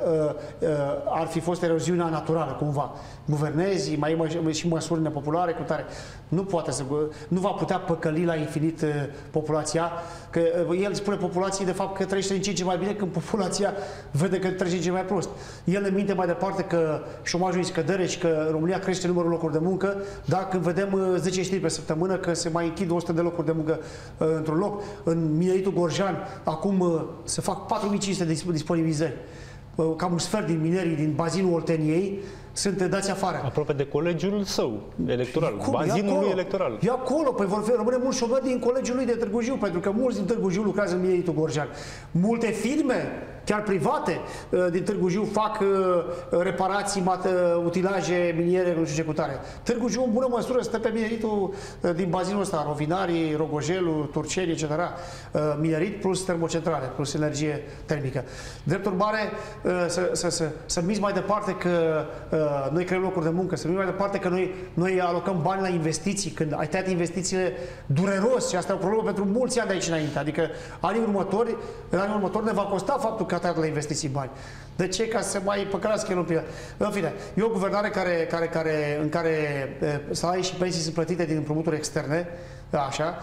uh, ar fi fost eroziunea naturală, cumva. Guvernezi, mai, mai și măsuri nepopulare, cu tare. Nu poate să, nu va putea păcăli la infinit uh, populația, că uh, el spune populației, de fapt, că trăiește din ce în ce mai bine, când populația vede că trăiește din ce mai prost. El ne minte mai departe că șomajul e scădere și că în România crește numărul locurilor de muncă, dar când vedem uh, zece știri pe săptămână că se mai închid o sută de locuri de muncă uh, într-un loc, în mineritul Gorjan, acum uh, se fac patru mii cinci sute de disponibilizări. Uh, cam un sfert din minerii din bazinul Olteniei sunt dați afară. Aproape de colegiul său electoral, cum? Bazinul lui electoral. E acolo, păi vor fi, rămâne mulți șomeri din colegiul lui de Târgu Jiu, pentru că mulți din Târgu Jiu lucrează în mineritul Gorjan. Multe firme, chiar private, din Târgu Jiu fac reparații, utilaje miniere, nu știu ce cu tare. Târgu Jiu, în bună măsură, stă pe mineritul din bazinul ăsta, Rovinarii, Rogojelul, Turceni, et cetera. Minerit plus termocentrale, plus energie termică. Drept urmare, să, să, să, să miți mai departe că noi creăm locuri de muncă, să miți mai departe că noi, noi alocăm bani la investiții, când ai tăiat investițiile dureros, și asta e o problemă pentru mulți ani de aici înainte. Adică anii următori, în anii următori ne va costa faptul că a tăiat la investiții bani. De ce? Ca să mai păcălească el un pic. În fine, e o guvernare care, care, care, în care salarii și pensii sunt plătite din împrumuturi externe, așa,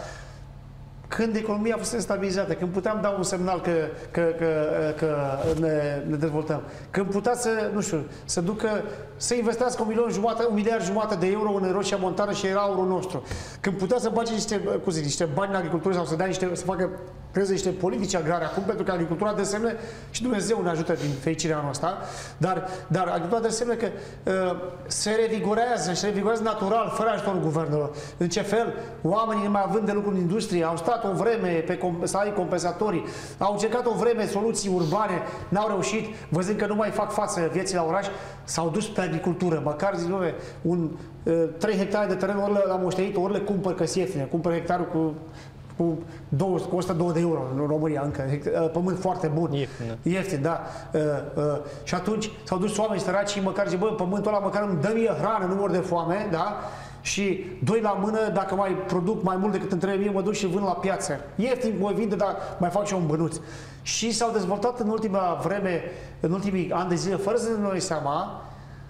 când economia a fost stabilizată, când puteam da un semnal că, că, că, că ne, ne dezvoltăm, când putea să, nu știu, să ducă, să investească un milion jumate, un miliard jumate de euro în Roșia Montană și era aurul nostru, când putea să bage niște, cum zic, niște bani în agricultură sau să dea niște, să facă creeze niște politici agrare acum, pentru că agricultura de semne, și Dumnezeu ne ajută din fericirea noastră, dar, dar agricultura de semne că uh, se revigorează, se revigorează natural, fără ajutorul guvernelor. În ce fel? Oamenii, mai având de lucru în industrie, au stat o vreme pe salarii compensatorii, au încercat o vreme soluții urbane, n-au reușit, văzând că nu mai fac față vieții la oraș, s-au dus pe agricultură, măcar zic, nume, un uh, trei hectare de teren, ori le-am moștenit, ori le cumpăr că ieftine, cumpăr hectarul cu cu o sută doi de euro în România încă, pământ foarte bun, ieftin, ieftin da. Uh, uh, și atunci s-au dus oameni săraci și măcar zice, bă, pământul ăla măcar îmi dă mie hrană, nu mor de foame, da? Și doi la mână, dacă mai produc mai mult decât îmi trebuie mie, mă duc și vând la piață. Ieftin mă vinde, dar mai fac și eu un bănuț. Și s-au dezvoltat în ultima vreme, în ultimii ani de zile, fără să ne noi seama,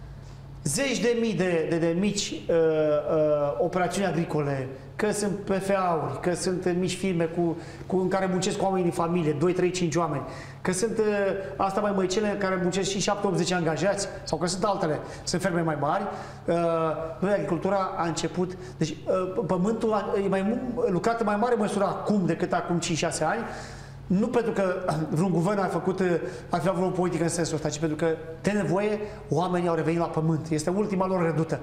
zeci de mii de, de, de mici uh, uh, operațiuni agricole, că sunt P F A-uri, că sunt mici firme cu, cu, în care muncesc oameni din familie, doi, trei, cinci oameni, că sunt uh, asta mai măicele care muncesc și șapte optzeci angajați, sau că sunt altele, sunt ferme mai mari. Uh, noi, agricultura a început, deci uh, pământul a, e mai, lucrat în mai mare măsură acum decât acum cinci șase ani, nu pentru că vreun guvern a făcut, a fi avut o politică în sensul ăsta, ci pentru că de nevoie oamenii au revenit la pământ. Este ultima lor redută.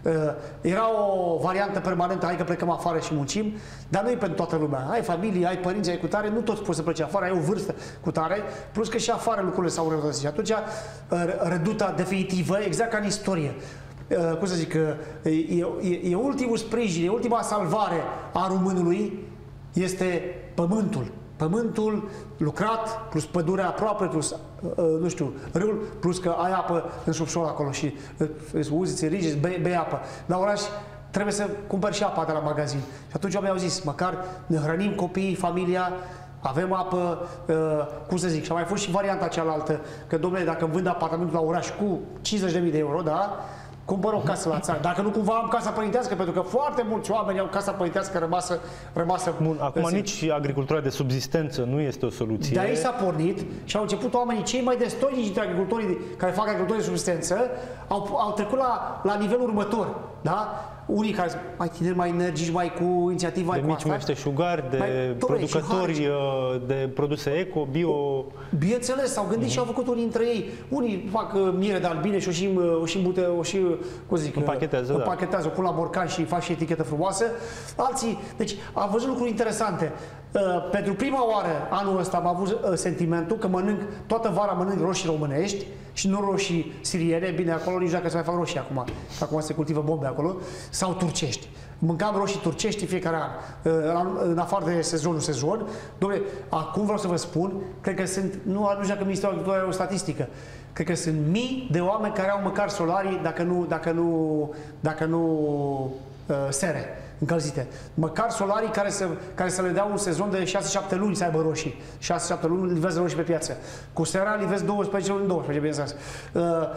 Era o variantă permanentă, hai că plecăm afară și muncim, dar nu e pentru toată lumea. Ai familie, ai părinți, ai cutare, nu toți poți să plece afară, ai o vârstă cutare, plus că și afară lucrurile s-au răutățit. Și atunci reduta definitivă, exact ca în istorie. Cum să zic, e, e, e ultimul sprijin, e ultima salvare a românului, este pământul. Pământul lucrat, plus pădurea aproape, plus, uh, nu știu, râul, plus că ai apă în subsol acolo și uh, uzi, rigiți, bei, bei apă. La oraș trebuie să cumperi și apa de la magazin. Și atunci oamenii au zis, măcar ne hrănim copiii, familia, avem apă, uh, cum să zic, și a mai fost și varianta cealaltă, că, domnule, dacă îmi vând apartamentul la oraș cu cincizeci de mii de euro, da, cumpăr o casă la țară. Dacă nu, cumva am casa părintească, pentru că foarte mulți oameni au casa părintească rămasă, rămasă Bun, acum în nici agricultura de subzistență nu este o soluție. de aici s-a pornit și au început oamenii cei mai destoinici dintre agricultorii care fac agricultură de subzistență, au, au trecut la, la nivelul următor, da? Unii care sunt mai tineri, mai energici, mai cu inițiativă, mai de cu mici meșteșugari, de mai, producători de produse eco, bio. Bineînțeles, s-au gândit uh-huh. și au făcut unii dintre ei. Unii fac uh, miere de albine și o și, uh, o și, îmbute, o și cum zic, împachetează, împachetează, da. o pun la borcan și fac și etichetă frumoasă. Alții, deci am văzut lucruri interesante. Uh, pentru prima oară anul ăsta am avut uh, sentimentul că mănânc, toată vara mănânc roșii românești și nu roșii siriene, bine, acolo nici dacă se mai fac roșii acum, acum se cultivă bombe acolo, sau turcești. Mâncam roșii turcești în fiecare an, în afară de sezonul sezon. Dom'le, acum vreau să vă spun, cred că sunt, nu, nu știu dacă Ministerul Agriculturii are o statistică, cred că sunt mii de oameni care au măcar solarii, dacă nu, dacă nu, dacă nu uh, sere încălzite. Măcar solarii care să, care să le dea un sezon de șase șapte luni să aibă roșii. șase șapte luni livrezi roșii pe piață. Cu sera livrezi douăsprezece luni, douăsprezece, bineînțeles. Uh,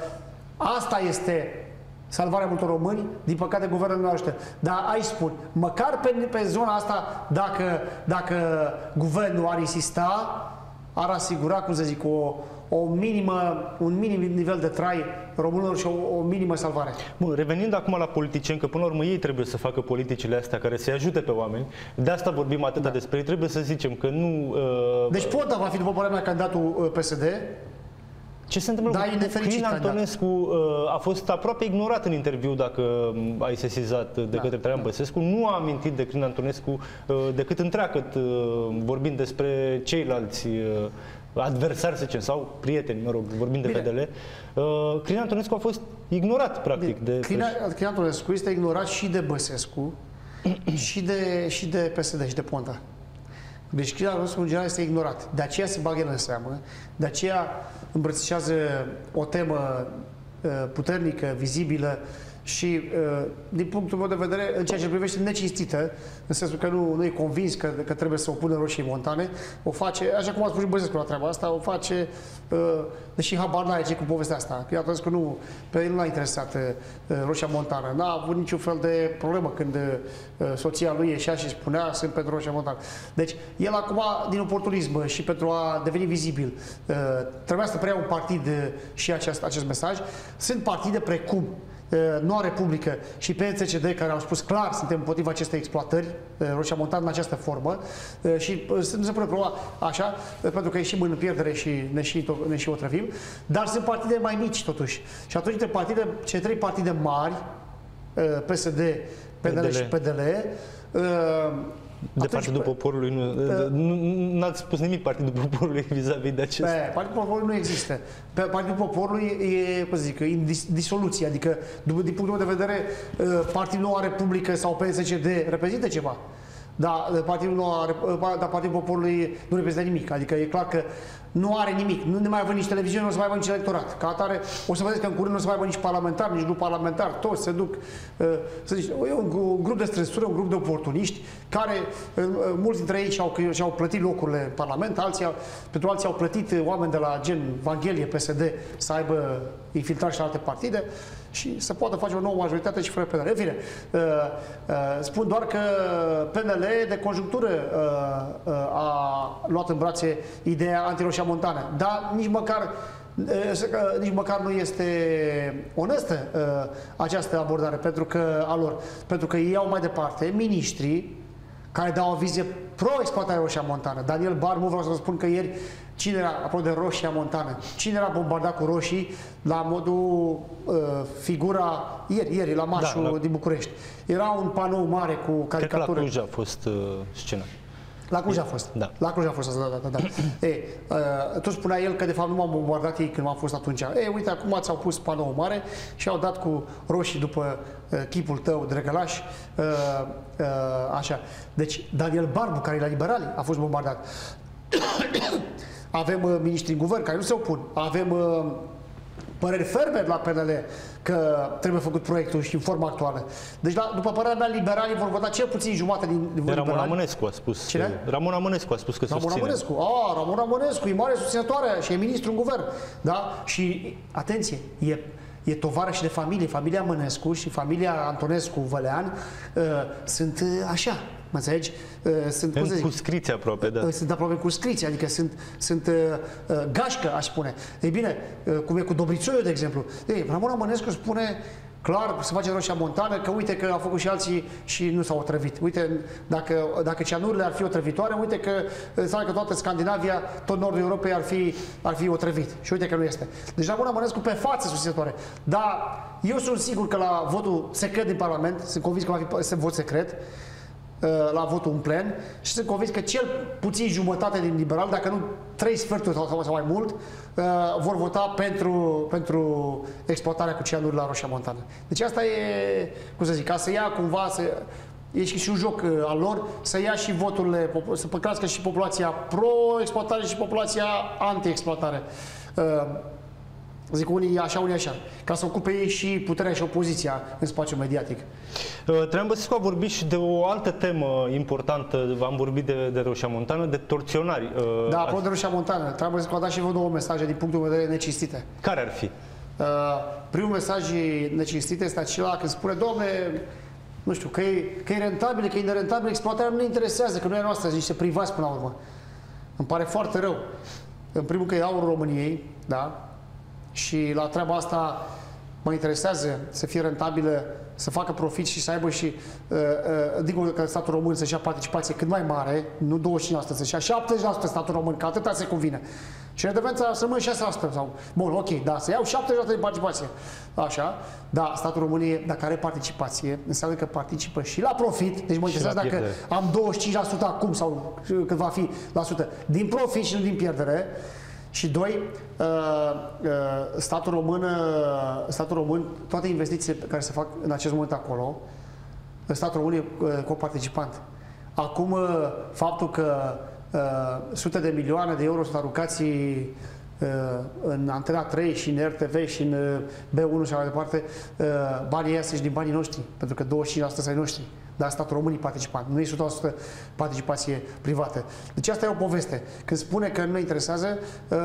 asta este salvarea multor români, din păcate guvernul nu ajută. Dar aici spun, măcar pe, pe zona asta, dacă, dacă guvernul ar insista, ar asigura, cum să zic, o, o minimă, un minim nivel de trai românilor și o, o minimă salvare. Bun, revenind acum la politicieni, că până la urmă ei trebuie să facă politicile astea care să-i ajute pe oameni, de asta vorbim atâta da. despre ei, trebuie să zicem că nu... Uh, deci Ponta va fi, după părerea mea, candidatul P S D. Ce se întâmplă da, cu Crin Antonescu? Uh, a fost aproape ignorat în interviu, dacă ai sesizat, de da, către Traian da. Băsescu. Nu a amintit de Crin Antonescu uh, decât întreagăt, uh, vorbind despre ceilalți uh, adversari, să zicem, sau prieteni, mă rog, vorbind de Bine. P D L. Uh, Crin Antonescu a fost ignorat, practic. De Crin, Crin Antonescu este ignorat și de Băsescu, și, de, și de P S D, și de Ponta. Deci Crin Antonescu, în general, este ignorat. De aceea se bagă el în seamă, de aceea îmbrățișează o temă puternică, vizibilă și, din punctul meu de vedere, în ceea ce privește necinstită, în sensul că nu, nu e convins că, că trebuie să opună roșii montane, o face, așa cum a spus și Băsescu la treaba asta, o face, deși habar n-are ce cu povestea asta. Că că nu, pe el nu l-a interesat roșia montană. N-a avut niciun fel de problemă când soția lui ieșea și spunea sunt pentru roșia montană. Deci, el acum, din oportunism și pentru a deveni vizibil, trebuia să preia un partid și acest, acest mesaj. Sunt partide precum Noua Republică și P N C C D care au spus clar suntem împotriva acestei exploatări, roșia montană în această formă și nu se pune problema așa, pentru că ieșim în pierdere și ne și, ne și otrăvim, dar sunt partide mai mici totuși. Și atunci între partide, cele trei partide mari, P S D, P D L și P D L, de Partidul Poporului nu ați spus nimic Partidul Poporului vis-a-vis de acest. Partidul Poporului nu există. Partidul Poporului e, cum zic, e disoluție, adică din punctul meu de vedere Partidul Noua Republică sau P N C C D reprezintă ceva. Dar Partidul, Noua, dar Partidul Poporului nu reprezintă nimic, adică e clar că nu are nimic, nu ne mai avem nici televiziune, nu o să mai avem nici electorat. Ca atare, o să vedeți că în curând nu o să mai avem nici parlamentar, nici nu parlamentar, toți se duc, să zic, e un grup de strânsuri, un grup de oportuniști, care, mulți dintre ei și-au, și-au plătit locurile în Parlament, alții, pentru alții au plătit oameni de la gen Vanghelie, P S D, să aibă infiltrare și alte partide și să poată face o nouă majoritate și fără P N L. În fine, spun doar că P N L de conjunctură a luat în brațe ideea antiroșia montană, dar nici măcar nici măcar nu este onestă această abordare pentru că, a lor, pentru că ei au mai departe miniștrii care dau o vizie pro-exploatarea roșia montană. Daniel Barbu, vreau să vă spun că ieri, cine era, apropo de roșia montană, cine era bombardat cu roșii la modul uh, figura, ieri, ieri, la marșul da, la... din București. Era un panou mare cu caricatură. Cred că la Cluj a fost uh, scena. La Cluj a fost. Da. La Cluj a fost asta, da, da, da. e, uh, tot spunea el că de fapt nu m-au bombardat ei când m-am fost atunci. E, uite, acum ți-au pus panou mare și au dat cu roșii după uh, chipul tău, drăgălaș. Uh, uh, așa. Deci, Daniel Barbu, care e la Liberali, a fost bombardat. Avem uh, miniștri în guvern care nu se opun. Avem uh, păreri ferme la P N L că trebuie făcut proiectul și în forma actuală. Deci, la, după părerea mea, liberalii vor vota cel puțin jumate din, din Ramon liberali. Amănescu a spus. Cine? Ramon Amănescu a spus că Ramon susține. Amănescu. A, Ramon Amănescu, e mare susținătoare și e ministru în guvern. Da? Și, atenție, e, e tovarăș de familie. Familia Amănescu și familia Antonescu-Vălean uh, sunt uh, așa. Mă înțelegi? Uh, sunt, cum să zic, cuscriți aproape, da. Uh, sunt aproape cuscriți, adică sunt, sunt uh, uh, gașcă, aș spune. Ei bine, uh, cum e cu Dobrițoiu, de exemplu. Ei, Ramon Amănescu spune clar, se face Roșia Montană, că uite că au făcut și alții și nu s-au otrăvit. Uite, dacă, dacă cianurile ar fi otrăvitoare, uite că înseamnă că toată Scandinavia, tot nordul Europei ar fi, ar fi otrăvit. Și uite că nu este. Deci Ramon Amănescu pe față susținătoare. Dar eu sunt sigur că la votul secret din Parlament, sunt convins că va fi vot secret, la votul în plen și sunt convins că cel puțin jumătate din liberali, dacă nu trei sferturi sau, sau mai mult, vor vota pentru, pentru exploatarea cu cianuri la Roșia Montană. Deci asta e, cum să zic, ca să ia cumva, să, e și un joc al lor, să ia și voturile, să păcrească și populația pro-exploatare și populația anti-exploatare. Zic unii așa, unii așa, ca să ocupe ei și puterea și opoziția în spațiul mediatic. Traian Băsescu a vorbit și de o altă temă importantă, am vorbit de, de Roșia Montană, de torționari. Da, apropo de Roșia Montană, Traian Băsescu a dat și vreo două mesaje din punctul de vedere necinstite. Care ar fi? Uh, primul mesaj necinstit este acela când spune, Doamne, nu știu, că e, că e rentabil, că e nerentabil, exploatarea nu ne interesează, că nu e noastră, zice, privați până la urmă. Îmi pare foarte rău. În primul că e aurul României, da? Și la treaba asta mă interesează să fie rentabilă, să facă profit și să aibă și, uh, uh, dincolo că statul român să-și ia participație cât mai mare, nu douăzeci și cinci la sută, să-și ia șaptezeci la sută statul român, că atâta se convine. Și redevența să rămână șase la sută. Sau, bun, ok, da, să iau șaptezeci la sută de participație. Așa, da, statul României, dacă are participație, înseamnă că participă și la profit, deci mă interesează dacă am douăzeci și cinci la sută acum sau cât va fi la sută, din profit și nu din pierdere. Și doi, statul român, statul român, toate investițiile care se fac în acest moment acolo, statul român e coparticipant. Acum, faptul că sute de milioane de euro sunt aruncați în Antena trei și în R T V și în B unu și așa mai departe, banii ăia sunt din banii noștri, pentru că douăzeci și cinci la sută sunt ai noștri. Dar statul român e participant, nu e o sută la sută participație privată. Deci asta e o poveste. Când spune că nu ne interesează, uh,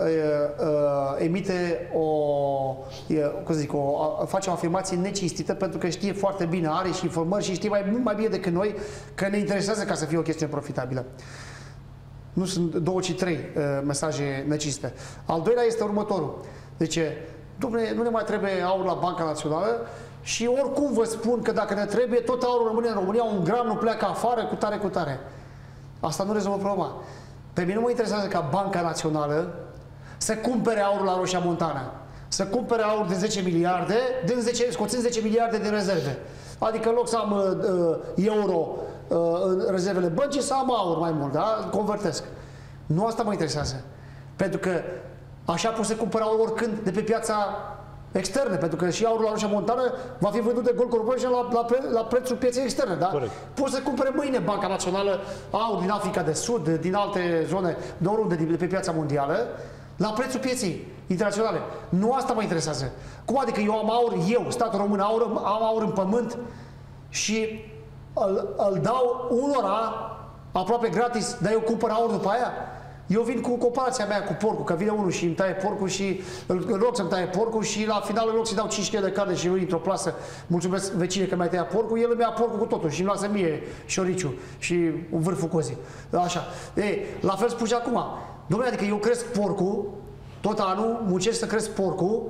uh, emite o, uh, cum să zic, o, face o afirmație necinstită pentru că știe foarte bine, are și informări și știe mai, mai bine decât noi că ne interesează ca să fie o chestiune profitabilă. Nu sunt două, ci trei uh, mesaje necinstite. Al doilea este următorul. Deci, dom'le, nu ne mai trebuie aur la Banca Națională și oricum vă spun că dacă ne trebuie, tot aurul rămâne în România, un gram nu pleacă afară, cu tare, cu tare. Asta nu rezolvă problema. Pe mine nu mă interesează ca Banca Națională să cumpere aurul la Roșia Montană. Să cumpere aur de zece miliarde, din zece, scoțând zece miliarde din rezerve. Adică în loc să am uh, euro uh, în rezervele băncii, să am aur mai mult, da? Convertesc. Nu asta mă interesează. Pentru că așa poți să cumpăra aur oricând de pe piața externe, pentru că și aurul la Roșia Montană va fi vândut de Gold Corporation la, la, pre, la prețul pieței externe, da? Corect. Poți să cumpere mâine Banca Națională aur din Africa de Sud, din alte zone, de oriunde, de pe piața mondială, la prețul pieței internaționale. Nu asta mă interesează. Cum adică eu am aur, eu, statul român, aur, am aur în pământ și îl, îl dau unora aproape gratis, dar eu cumpăr aur după aia? Eu vin cu comparația mea cu porcul, că vine unul și îmi taie porcul și îl rog să-mi taie porcul și la final îl rog să-i dau cinci kilograme de carne și lui într-o plasă, mulțumesc vecine că mi-a tăiat porcul, el îmi ia porcul cu totul și îmi lasă mie șoriciu și un vârful cozii. Așa. Ei, la fel spun și acum. Dom'le, adică eu cresc porcul, tot anul muncesc să cresc porcul,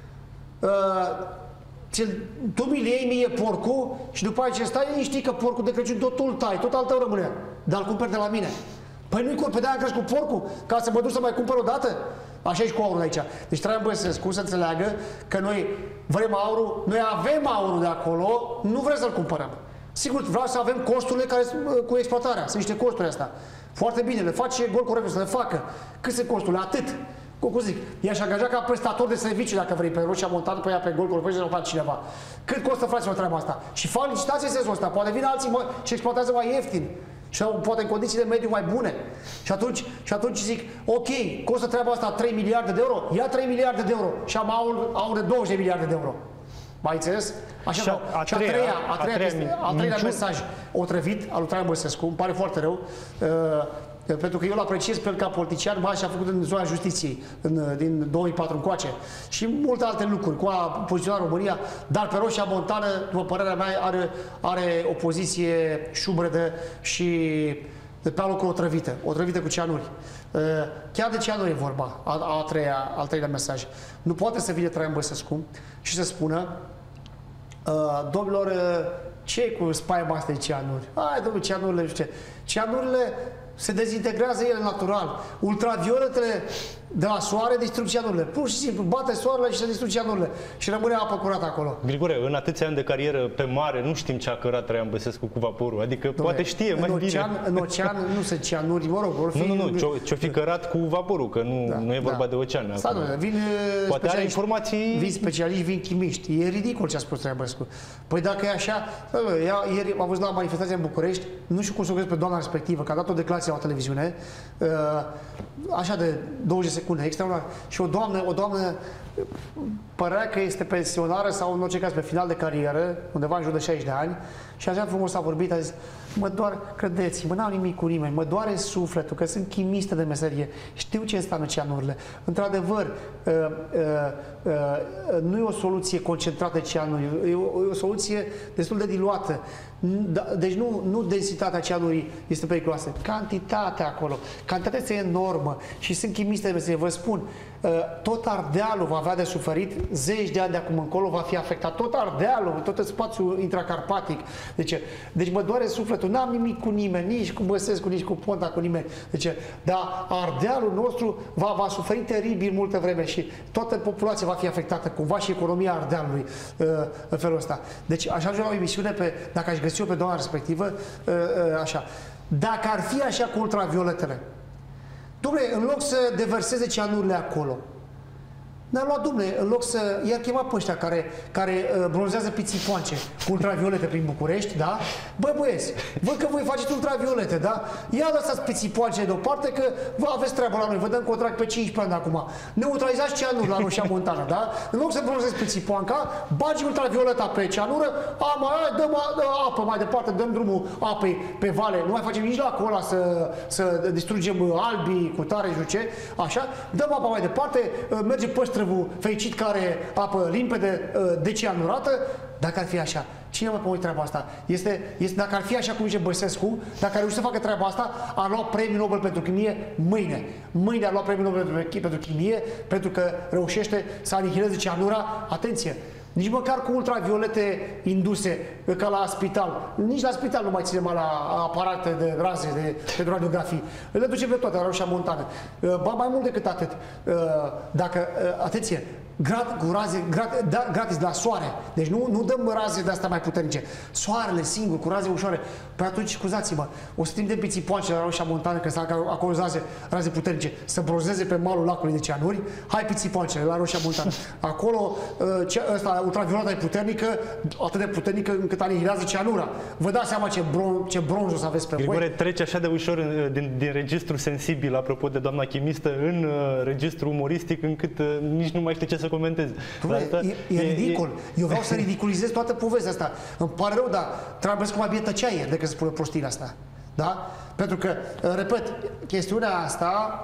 uh, tu mi-l iei mie porcul și după aceea stai, știi că porcul de Crăciun tot tu îl tai, tot al tău rămâne, dar îl cumperi de la mine. Păi nu-i corp, pe de-aia cresc cu porcul, ca să mă duc să mai cumpăr o dată? Așa e și cu aurul aici. Deci Traian Băsescu să înțeleagă că noi vrem aurul, noi avem aurul de acolo, nu vrem să-l cumpărăm. Sigur, vreau să avem costurile care cu exploatarea, sunt niște costuri astea. Foarte bine, le face Gold Corporation să le facă. Cât sunt costurile? Atât. Cum zic, i-aș angaja ca prestator de servicii, dacă vrei, pe Roșia Montană, pe ea, pe Gold Corporation, să o fac cineva. Cât costă, fraților, treaba asta? Și fac licitație în sensul ăsta. Poate vin alții mă, și exploatează mai ieftin. Și poate în condiții de mediu mai bune. Și atunci, și atunci zic, ok, costă treaba asta trei miliarde de euro, ia trei miliarde de euro și am aur, aur de douăzeci de miliarde de euro. Mai înțeles? Așa, și a, a, și a treia, treia, a a treia, treia, a treilea mesaj otrăvit al lui Traian Băsescu, îmi pare foarte rău, uh, pentru că eu îl apreciez pe el ca politician, mai și a făcut în zona justiției în, din două mii patru încoace și multe alte lucruri, cu a poziționa România, dar pe Roșia Montană, după părerea mea, are, are o poziție șubredă și de pe alocuri otrăvită, otrăvită cu cianuri. Chiar de cianuri e vorba, a, a treia, al treilea mesaj. Nu poate să vină Traian Băsescu și să spună domnilor, ce cu spaima asta de cianuri? Hai, domnule, cianurile, nu știu ce. Cianurile se dezintegrează ele natural. Ultravioletele de la soare distrug cianurile. Pur și simplu, bate soarele și se distrug cianurile. Și rămâne apă curată acolo. Grigore, în atâția ani de carieră pe mare, nu știm ce a cărat Traian Băsescu cu vaporul. Adică Doamne, poate știe mai în bine. Ocean, în ocean nu se cianuri, mă rog, vor fi... Nu, nu, nu, ce-o fi cărat cu vaporul, că nu, da, nu e vorba da. de ocean. Sta, vin poate are informații... Vin specialiști, vin chimiști. E ridicol ce a spus Traian Băsescu. Păi dacă e așa... Ieri am văzut la manifestație în București, nu știu cum să o pe doamna respectivă, că a dat o declarație la o televiziune, așa de douăzeci de secunde, extraordinar. Și o doamnă, o doamnă părea că este pensionară sau în orice caz pe final de carieră, undeva în jur de șaizeci de ani, și așa frumos a vorbit, a zis, mă doar, credeți-mă, n-am nimic cu nimeni, mă doare sufletul, că sunt chimistă de meserie, știu ce înseamnă cianurile. Într-adevăr, uh, uh, uh, nu e o soluție concentrată cianurii, e o, e o soluție destul de diluată. Deci nu, nu densitatea cianurii este periculoasă, cantitatea acolo. Cantitatea este enormă și sunt chimiste de meserie. Vă spun, tot Ardealul va avea de suferit, zeci de ani de acum încolo va fi afectat. Tot Ardealul, tot spațiul intracarpatic. Deci, deci mă doare sufletul, n-am nimic cu nimeni, nici cu Băsescu, nici cu Ponta, cu nimeni. Deci, dar Ardealul nostru va, va suferi teribil multă vreme și toată populația va fi afectată, cumva și economia Ardealului în felul ăsta. Deci aș ajunge la o emisiune pe, dacă aș găsi eu pe doamna respectivă, așa. Dacă ar fi așa cu ultravioletele, dom'le, în loc să deverseze cianurile acolo, ne-a luat, dom'le, în loc să i-a chemat pe ăștia care, care uh, bronzează pițipoance cu ultraviolete prin București, da? Băi, băieți, văd că voi faceți ultraviolete, da? Ia lăsați pițipoance deoparte că vă aveți treabă la noi, vă dăm contract pe cincisprezece ani de acum. Neutralizați cianuri la Roșia Montană, da? În loc să bronzezi pițipoanca, bagi ultravioleta pe cianură, a, mai, dăm a, apă mai departe, dăm drumul apei pe vale, nu mai facem nici la cola să, să distrugem albii cu tare, știu ce, așa, dăm apa mai departe, merge păstră fericit care are apă limpede, decianurată. Dacă ar fi așa, cine mai pune treaba asta? Este, este, dacă ar fi așa cum zice Băsescu, dacă ar reuși să facă treaba asta, ar lua premiul Nobel pentru chimie mâine. Mâine ar lua premiul Nobel pentru chimie pentru că reușește să anihileze cianura. Atenție! Nici măcar cu ultraviolete induse ca la spital. Nici la spital nu mai ținem la aparate de raze de, de radiografii. Le ducem pe toate la Roșia Montană. Ba mai mult decât atât. Dacă, atenție, Grat, cu raze, grat, da, gratis de la soare. Deci nu, nu dăm raze de astea mai puternice. Soarele singur, cu raze ușoare. Păi atunci, scuzați-mă, o să timp de pițipoance la Roșia Montană, că sunt acolo raze, raze puternice, să bronzeze pe malul lacului de cianuri, hai pițipoance la Roșia Montană. Acolo, ăsta, ultraviolata e puternică, atât de puternică încât anihilează cianura. Vă dați seama ce, bron, ce bronz o să aveți pe voi? Grigore, trece așa de ușor din, din registru sensibil, apropo de doamna chimistă, în uh, registru umoristic, încât uh, nici nu mai știu ce să comentez. Asta, e, e, e ridicol. E... Eu vreau să ridiculizez toată povestea asta. Îmi pare rău, dar trebuie să mai bine tăcea ieri decât să spună prostiile asta. Da? Pentru că, repet, chestiunea asta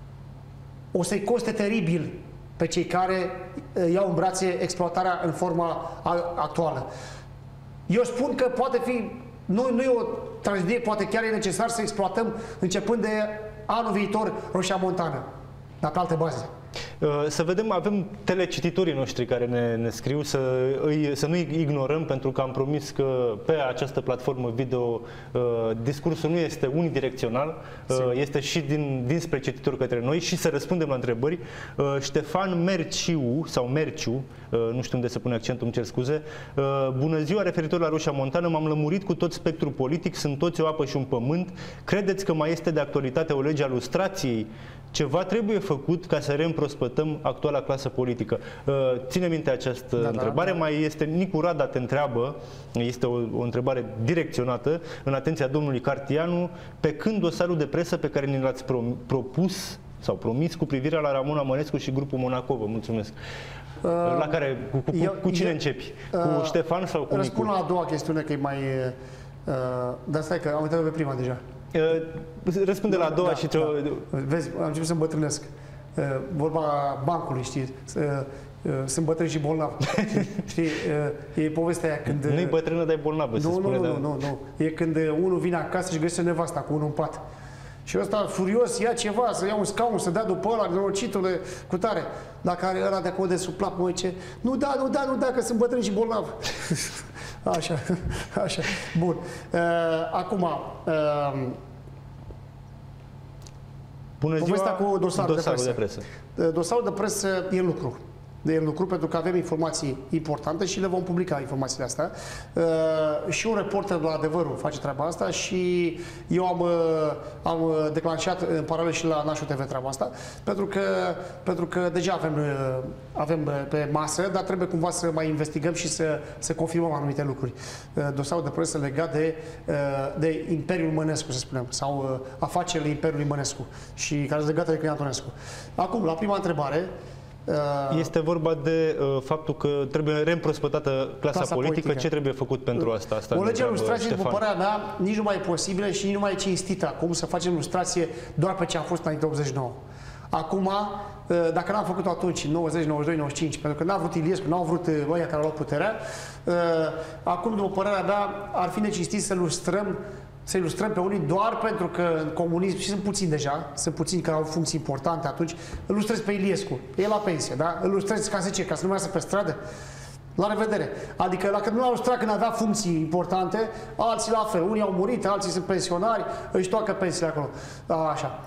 o să-i coste teribil pe cei care iau în brațe exploatarea în forma actuală. Eu spun că poate fi, nu, nu e o tragedie, poate chiar e necesar să exploatăm începând de anul viitor Roșia Montană, dar pe alte baze. Să vedem, avem telecititorii noștri care ne, ne scriu, să, îi, să nu ignorăm, pentru că am promis că pe această platformă video uh, discursul nu este unidirecțional, uh, este și din, dinspre cititori către noi și să răspundem la întrebări. Uh, Ștefan Merciu, sau Merciu, uh, nu știu unde se pune accentul, îmi cer scuze. Uh, bună ziua, referitor la Roșia Montană, m-am lămurit cu tot spectrul politic, sunt toți o apă și un pământ. Credeți că mai este de actualitate o lege a lustrației? Ceva trebuie făcut ca să reîmprospătăm actuala clasă politică. Ține minte această da, întrebare, da, da. Mai este Nicu Rada te întreabă, este o, o întrebare direcționată în atenția domnului Cartianu, pe când dosarul de presă pe care ni l-ați pro, propus sau promis cu privire la Ramona Mănescu și grupul Monaco. Vă mulțumesc. Uh, la care, cu, cu, eu, cu cine eu, începi? Uh, cu Ștefan sau cu Răspund Nicu? La a doua chestiune, că e mai... Uh, dar stai că am uitat pe prima deja. Uh, răspunde da, la a doua da, și... Da. Vezi, am început să îmbătrânesc. Uh, vorba bancului, știi? Uh, uh, sunt bătrân și bolnav. Știi? Uh, e povestea aia când... Nu-i bătrână, dar e bolnavă, nu, se nu, spune. Nu, da. nu, nu, nu. E când unul vine acasă și găsește nevasta cu unul în pat. Și ăsta furios ia ceva, să ia un scaun, să dea după ăla, norocitule, cu tare. La care ăla de acolo de sub plap, mă, ce? Nu da, nu da, nu da, că sunt bătrân și bolnav. Așa, așa. Bun. Uh, acum, uh, Bună ziua, povestea cu dosarul, dosarul de presă. De presă. Dosarul de presă e lucru. De lucru pentru că avem informații importante și le vom publica informațiile astea. Uh, și un reporter la Adevărul face treaba asta și eu am, uh, am declanșat în paralel și la Nașu T V treaba asta, pentru că, pentru că deja avem, uh, avem pe masă, dar trebuie cumva să mai investigăm și să, să confirmăm anumite lucruri. Uh, dosarul de presă legat de, uh, de Imperiul Mănescu, să spunem, sau uh, afacerile Imperiului Mănescu și care sunt legate de Călin Antonescu. Acum, la prima întrebare, este vorba de uh, faptul că trebuie reîmprospătată clasa, clasa politică. politică. Ce trebuie făcut pentru asta? asta o lege ilustrație, după părerea mea, nici nu mai e posibilă și nici nu mai e cinstită acum să facem ilustrație doar pe ce a fost înainte de optzeci și nouă. Acum, dacă n-am făcut-o atunci, nouăzeci, nouăzeci și doi, nouăzeci și cinci, pentru că n-a vrut Iliescu, n-au vrut ăia care au luat puterea, acum, după părerea mea, ar fi necinstit să ilustrăm să ilustrăm pe unii doar pentru că în comunism, și sunt puțini deja, sunt puțini care au funcții importante atunci, îl ilustrezi pe Iliescu, e la pensie, da? Îl ilustrezi ca să ce? Ca să nu mai iasă pe stradă? La revedere. Adică dacă nu l-au ilustrat când avea funcții importante, alții la fel, unii au murit, alții sunt pensionari, își toacă pensiile acolo. Așa.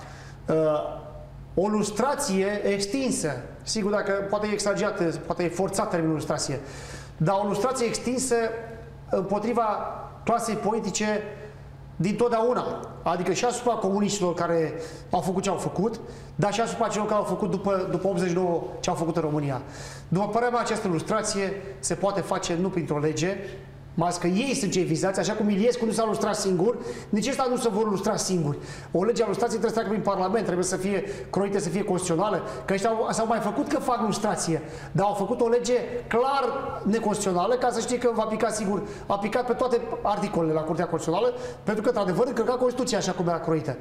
O ilustrație extinsă, sigur dacă poate e exagerat, poate e forțat termenul ilustrație, dar o ilustrație extinsă împotriva clasei politice din totdeauna, adică și asupra comuniștilor care au făcut ce au făcut, dar și asupra celor care au făcut după, după optzeci și nouă ce au făcut în România. După părerea mea, această ilustrație se poate face nu printr-o lege, mai ales că ei sunt cei vizați, așa cum Iliescu nu s-a ilustrat singur, nici ăsta nu se vor ilustra singuri. O lege a ilustrației trebuie să treacă prin Parlament, trebuie să fie croită, să fie constituțională, că ăștia s-au mai făcut că fac ilustrație, dar au făcut o lege clar neconstituțională, ca să știe că va pica sigur, a picat pe toate articolele la Curtea Constituțională, pentru că, într-adevăr, încălca Constituția așa cum era croită.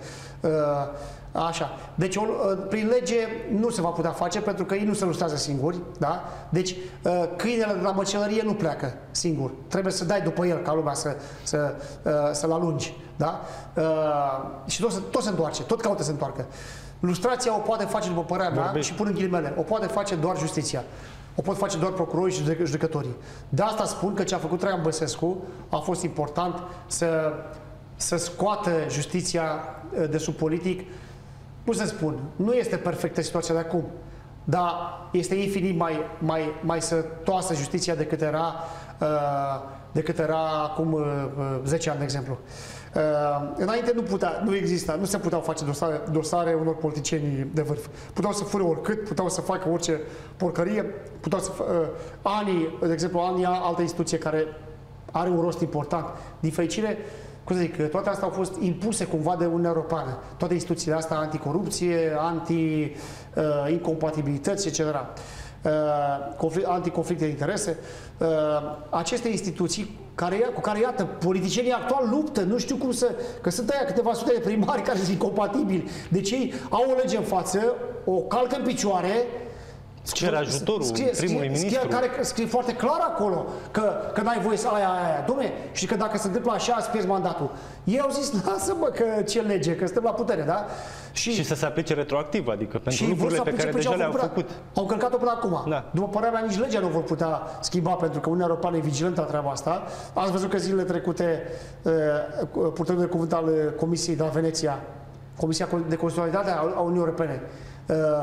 Așa. Deci, o, prin lege nu se va putea face, pentru că ei nu se ilustrează singuri, da? Deci, câinele de la măcelărie nu pleacă singur. Trebuie să dai după el ca lumea să, să, să-l alungi, da? Și tot, tot se întoarce, tot caută să se întoarcă. Lustrația o poate face, după părerea mea, Vorbești. și pun în ghilimele, o poate face doar justiția. O pot face doar procurorii și judecătorii. De asta spun că ce a făcut Traian Băsescu a fost important să, să scoată justiția de sub politic. Cum să spun, nu este perfectă situația de acum, dar este infinit mai, mai, mai sătoasă justiția decât era, uh, decât era acum uh, zece ani, de exemplu. Uh, înainte nu putea, nu exista, nu se puteau face dosare, dosare unor politicieni de vârf. Puteau să fure oricât, puteau să facă orice porcărie, puteau să uh, anii, de exemplu, anii altă instituție care are un rost important. Din fericire, cum să zic, toate astea au fost impuse cumva de Uniunea Europeană. Toate instituțiile astea, anticorupție, anti-incompatibilități, et cetera. Uh, anticonflicte de interese. Uh, aceste instituții care, cu care, iată, politicienii actuali luptă, nu știu cum să... Că sunt aia câteva sute de primari care sunt incompatibili. Deci ei au o lege în față, o calcă în picioare, cer ajutorul scrie, primului scrie, ministru. Scrie, care scrie foarte clar acolo că, că n-ai voie să aia, aia, aia. Dom'le, și că dacă se întâmplă așa, îți pierzi mandatul. Ei au zis, lasă-mă că ce lege, că suntem la putere, da? Și, și să se aplice retroactiv, adică pentru lucrurile pe care deja le-au făcut. Au călcat-o până acum. Da. După părerea mea, nici legea nu vor putea schimba, pentru că Uniunea Europeană e vigilentă la treaba asta. Ați văzut că zilele trecute, uh, purtătorul de cuvânt al Comisiei de la Veneția, Comisia de Constituționalitate a Uniunii Europene, Uh,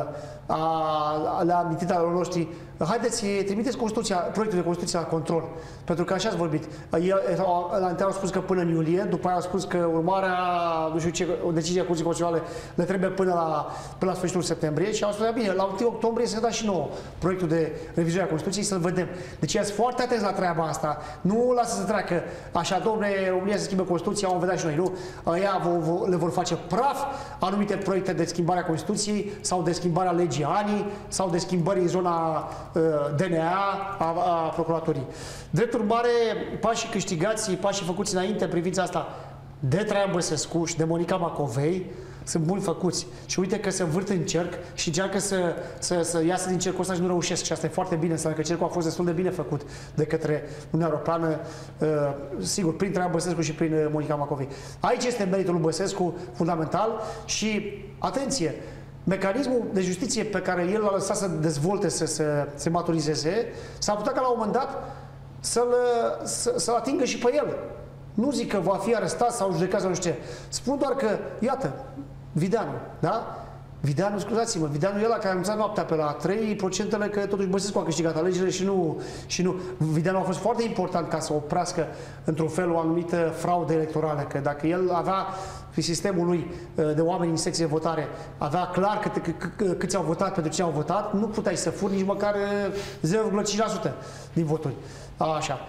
a, le-a amintit alor noștri, haideți, trimiteți Constituția, proiectul de Constituție la control. Pentru că așa ați vorbit. El, la au spus că până în iulie, după aia au spus că urmarea, nu știu ce, o decizie a Curții Constituționale le trebuie până la, până la sfârșitul septembrie și au spus, bine, la unu octombrie să da și nouă proiectul de revizuire a Constituției să-l vedem. Deci iați foarte atenți la treaba asta. Nu lasă să treacă așa, domnule, România să schimbe Constituția, vom vedea și noi, nu? Ea le vor face praf anumite proiecte de schimbare a Constituției sau de schimbarea legii A N I sau de schimbări în zona D N A a, a procuratorii. Drept urmare, pașii câștigați, pașii făcuți înainte în privința asta de Traian Băsescu și de Monica Macovei sunt buni făcuți. Și uite că se învârt în cerc și încearcă să, să, să iasă din cercul ăsta și nu reușesc. Și asta e foarte bine, înseamnă că cercul a fost destul de bine făcut de către Uniunea Europeană, uh, sigur, prin Traian Băsescu și prin uh, Monica Macovei. Aici este meritul lui Băsescu fundamental și, atenție, mecanismul de justiție pe care el l-a lăsat să dezvolte, să se, se maturizeze, s-a putea ca la un moment dat să-l să, să atingă și pe el. Nu zic că va fi arestat sau judecat sau nu știu ce. Spun doar că, iată, Videanu, da? Videanu, scuzați-mă, Videanu e ăla care a anunțat noaptea pe la trei la sută că totuși Băsescu a câștigat alegerile și nu, și nu. Videanu a fost foarte important ca să oprească într-un fel o anumită fraudă electorală, că dacă el avea pe sistemul lui de oameni în secție de votare, avea clar cât, cât, câți au votat pentru cine au votat, nu puteai să furi nici măcar zero virgulă cinci la sută din voturi. Așa.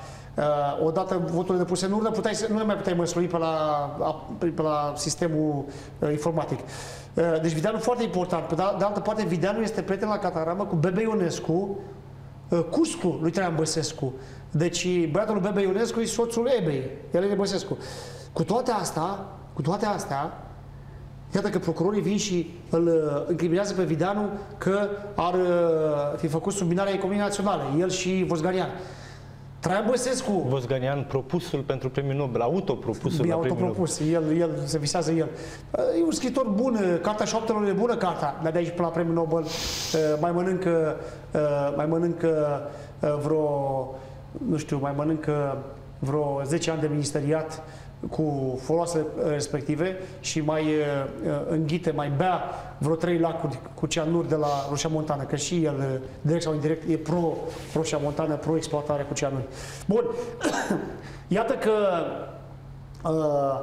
Odată voturile depuse în urnă, puteai să, nu le mai puteai măsuri pe la, pe la sistemul informatic. Deci Videanu foarte important. Pe de altă parte, Videanu este prieten la cataramă cu Bebe Ionescu, cuscul lui Traian Băsescu. Deci băiatul lui Bebe Ionescu e soțul Ebei, el e Băsescu. Cu toate astea, cu toate astea, iată că procurorii vin și îl incriminează pe Videanu că ar fi făcut subminarea economiei naționale, el și Vosganian. Traian Băsescu. Vosganian, propusul pentru premiul Nobel, autopropusul la premiul Nobel. El, el, se visează el. E un scriitor bun, Cartea șoaptelor e bună, cartea, dar de aici până la premiul Nobel mai mănâncă, mai mănâncă vreo, nu știu, mai mănâncă vreo zece ani de ministeriat cu foloasele respective și mai înghite, mai bea vreo trei lacuri cu cianuri de la Roșia Montană, că și el, direct sau indirect, e pro Roșia Montană, pro exploatare cu cianuri. Bun, iată că uh,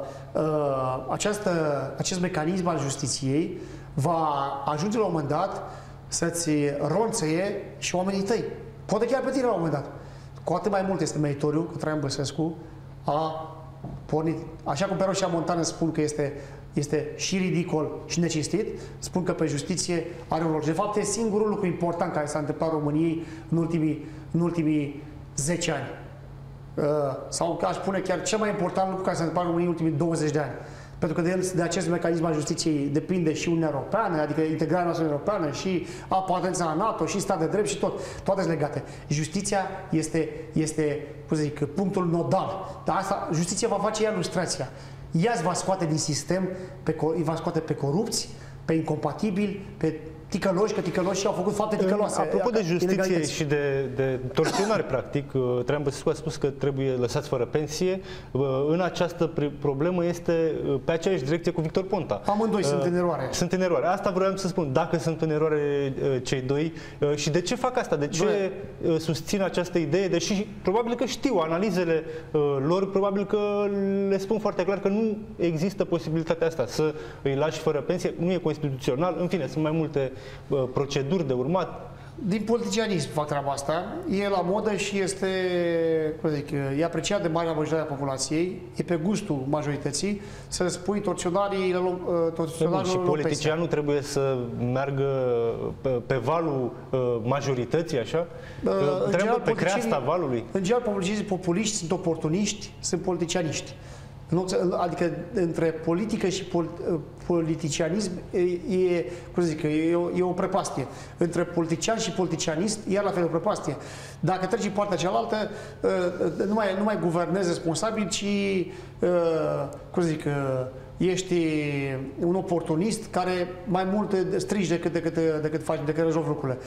uh, această, acest mecanism al justiției va ajunge la un moment dat să-ți ronțăie și oamenii tăi. Poate chiar pe tine la un moment dat. Cu atât mai mult este meritoriu că Traian Băsescu a pornit. Așa cum pe Roșia Montană spun că este, este și ridicol și necinstit, spun că pe justiție are un rol. De fapt, e singurul lucru important care s-a întâmplat României în ultimii, în ultimii zece ani. Uh, sau aș spune chiar cel mai important lucru care s-a întâmplat în României în ultimii douăzeci de ani. Pentru că de, el, de acest mecanism al justiției depinde și Uniunea Europeană, adică integrarea noastră europeană și apartența la NATO și stat de drept și tot. Toate sunt legate. Justiția este, este cum zic, punctul nodal. Dar asta, justiția va face ea lustrația. Ea îți va scoate din sistem, pe, îi va scoate pe corupți, pe incompatibili, pe ticăloși, că ticăloșii au făcut fapte ticăloase. Apropo de justiție și de, de torționare, practic, Traian Băsescu a spus că trebuie lăsați fără pensie. În această problemă este pe aceeași direcție cu Victor Ponta. Amândoi uh, sunt în eroare. Sunt în eroare. Asta vreau să spun. Dacă sunt în eroare cei doi și de ce fac asta? De ce Bă. susțin această idee? Deși probabil că știu analizele lor, probabil că le spun foarte clar că nu există posibilitatea asta să îi lași fără pensie. Nu e constituțional. În fine, sunt mai multe proceduri de urmat. Din politicianism fac treaba asta. E la modă și este, cum zic, e apreciat de marea majoritate a populației, e pe gustul majorității să spui torționarii torționarii și politicianul trebuie să meargă pe, pe valul majorității, așa? Trebuie pe creasta valului? În general, politicienii populiști sunt oportuniști, sunt politicianiști. Adică între politică și politicianism e, e, cum zic, e, o, e o prepastie. Între politician și politicianist e la fel o prepastie. Dacă treci în partea cealaltă, nu mai, nu mai guvernezi responsabil, ci cum zic, ești un oportunist care mai mult strigi decât, decât, decât faci, decât rezolvi lucrurile.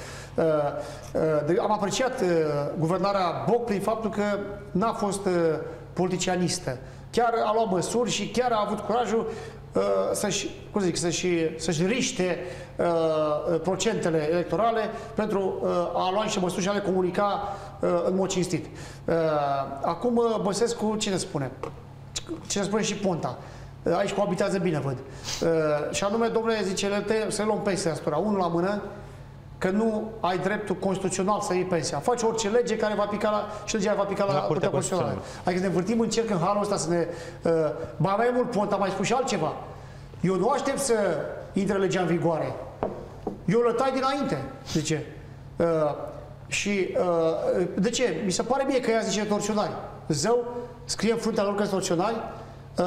Am apreciat guvernarea Boc prin faptul că n-a fost politicianistă. chiar a luat măsuri și chiar a avut curajul uh, să-și, cum zic, să-și, să-și riște uh, procentele electorale pentru uh, a lua niște măsuri și a le comunica uh, în mod cinstit. Uh, acum uh, Băsescu, ce ne spune? Ce ne spune și Ponta? Uh, aici coabitează bine, văd. Uh, și anume, domnule, zice, să luăm pensia asupra, unul la mână, că nu ai dreptul constituțional să iei pensia. Faci orice lege care va pica la, și legea va pica la, la Curtea Constituțională. Adică ne învârtim în cerc în halul ăsta să ne... Uh, ba mai mult, Ponta mai spus și altceva. Eu nu aștept să intre legea în vigoare. Eu le tai dinainte. Zice. Uh, și uh, de ce? Mi se pare mie că ea zice torționari. Zău, scrie în fruntea lor că sunt torționari. Uh,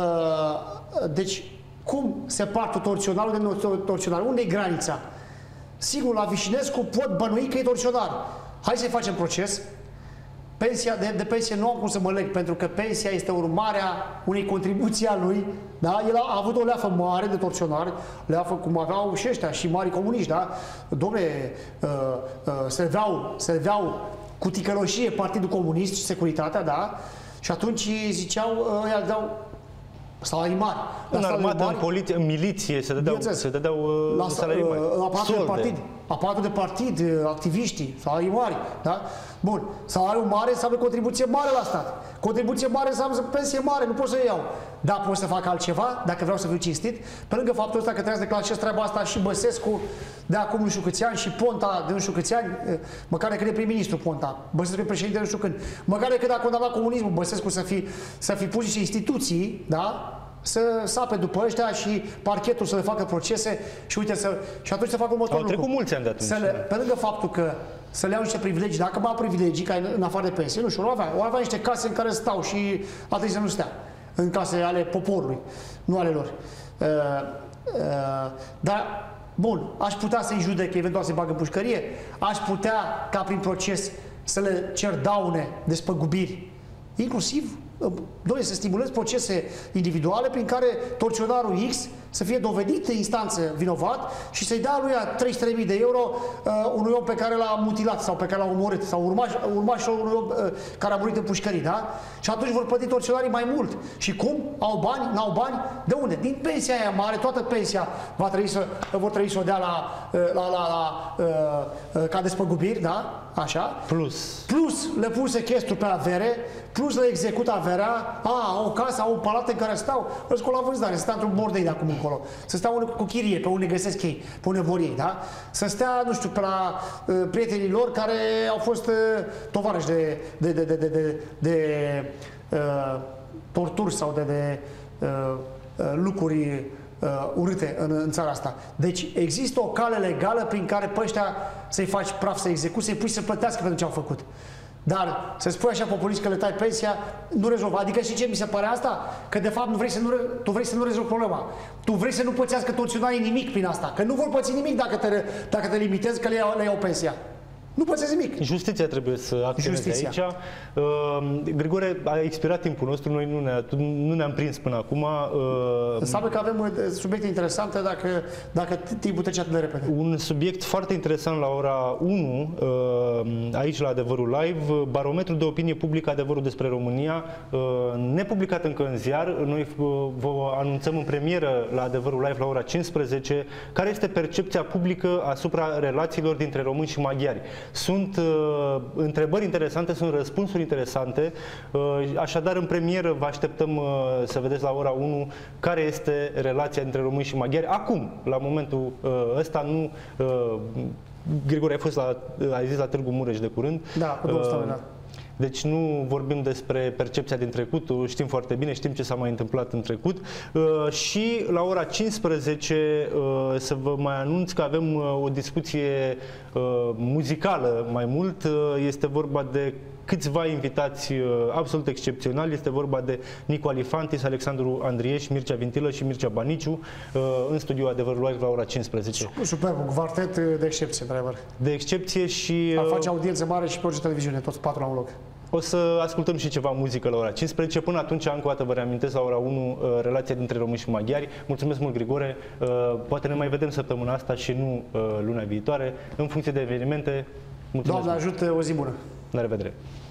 deci, cum separ torționarul de torționar? Unde e granița? Sigur, la Vișinescu pot bănui că e torționar. Hai să-i facem proces. Pensia, de, de pensie nu am cum să mă leg, pentru că pensia este urmarea unei contribuții a lui. Da? El a, a avut o leafă mare de torționar, leafă cum aveau și ăștia, și mari comuniști. Da? Dom'le, uh, uh, serveau, serveau cu ticăloșie Partidul Comunist și Securitatea, da? Și atunci ziceau, ăia uh, dau salarii mari. În armată, în poliție, în miliție se dădeau, se dădeau uh, salarii mari. Aparatul de partid, aparatul de partid, activiștii, salarii mari. Da? Bun. Salariul mare înseamnă contribuție mare la stat. Contribuție mare înseamnă pensie mare, nu pot să iau. Da, pot să fac altceva, dacă vreau să fiu cinstit. Pe lângă faptul ăsta că trebuie să declanșez treaba asta și Băsescu de acum nu știu câți ani și Ponta de nu știu câți ani, măcar decât e prim-ministru Ponta, Băsescu e președinte nu știu când, măcar decât a condamnat comunismul, Băsescu să fi, să fi pus niște instituții, da? Să sape după ăștia și parchetul să le facă procese și uite să, și atunci să facă următorul lucru. Au trecut mulți ani de atunci. Să le, pe lângă faptul că să le iau niște privilegii, dacă mai au privilegii ca în afară de pensie, nu știu, o avea, o avea niște case în care stau și a trebuit să nu stea, în case ale poporului, nu ale lor. Uh, uh, dar, bun, aș putea să-i judec, eventual să-i bag în pușcărie, aș putea, ca prin proces, să le cer daune, despăgubiri, inclusiv doi, să stimulez procese individuale prin care torționarul X să fie dovedit în instanță vinovat și să-i dea lui trei sute de mii de euro uh, unui om pe care l-a mutilat sau pe care l-a omorât sau urmaș, urmașul unui om uh, care a murit în pușcării, da? Și atunci vor plăti torționarii mai mult. Și cum? Au bani? N-au bani? De unde? Din pensia aia mare, toată pensia va trebui să, vor trebui să o dea la, la, la, la, uh, ca despăgubiri, da? Așa? Plus. Plus le pun sechestru pe avere, plus le execut averea, a, o casă, au un palat în care stau, îl scol la vânzare, să stea într-un bordei de acum încolo, să stea cu chirie, pe unde găsesc ei, pe unde vor ei, da? Să stea, nu știu, pe la uh, prietenii lor care au fost uh, tovarăși de, de, de, de, de, de, de uh, torturi sau de, de uh, uh, lucruri uh, urâte în, în țara asta. Deci există o cale legală prin care pe ăștia să-i faci praf, să execuți, să-i pui să plătească pentru ce au făcut. Dar să spui așa populist că le tai pensia, nu rezolvă. Adică și ce mi se pare asta? Că de fapt nu vrei să nu, tu vrei să nu rezolvi problema. Tu vrei să nu pățească torționarii nimic prin asta. Că nu vor păți nimic dacă te, dacă te limitezi că le iau, le iau pensia. Nu pățesc nimic. Justiția trebuie să acționeze aici. Uh, Grigore, a expirat timpul nostru, noi nu, ne, nu ne-am prins până acum. Uh, Înseamnă că avem subiecte interesante dacă, dacă timpul trece atât de repede. Un subiect foarte interesant la ora unu, uh, aici la Adevărul Live, barometrul de opinie publică Adevărul despre România, uh, nepublicat încă în ziar. Noi uh, vă anunțăm în premieră la Adevărul Live la ora cincisprezece care este percepția publică asupra relațiilor dintre români și maghiari. Sunt uh, întrebări interesante, sunt răspunsuri interesante, uh, așadar în premieră vă așteptăm uh, să vedeți la ora unu care este relația între români și maghiari. Acum, la momentul uh, ăsta, nu... Uh, Grigore, ai fost la, ai zis la Târgu Mureș de curând. Da, cu două uh, da. Deci nu vorbim despre percepția din trecut, știm foarte bine, știm ce s-a mai întâmplat în trecut. Uh, și la ora cincisprezece uh, să vă mai anunț că avem uh, o discuție uh, muzicală mai mult. Uh, este vorba de câțiva invitați uh, absolut excepționali. Este vorba de Nicu Alifantis, Alexandru Andrieș, Mircea Vintilă și Mircea Baniciu uh, în studioul Adevărul Live la ora cincisprezece. Superb, un quartet de excepție, într-adevăr. De excepție și... Ar face audiență mare și pe orice televiziune, toți patru la un loc. O să ascultăm și ceva muzică la ora cincisprezece. Până atunci, încă o dată vă reamintesc la ora unu relația dintre români și maghiari. Mulțumesc mult, Grigore. Poate ne mai vedem săptămâna asta și nu luna viitoare. În funcție de evenimente, mulțumesc. Doamne ajută, o zi bună! La revedere!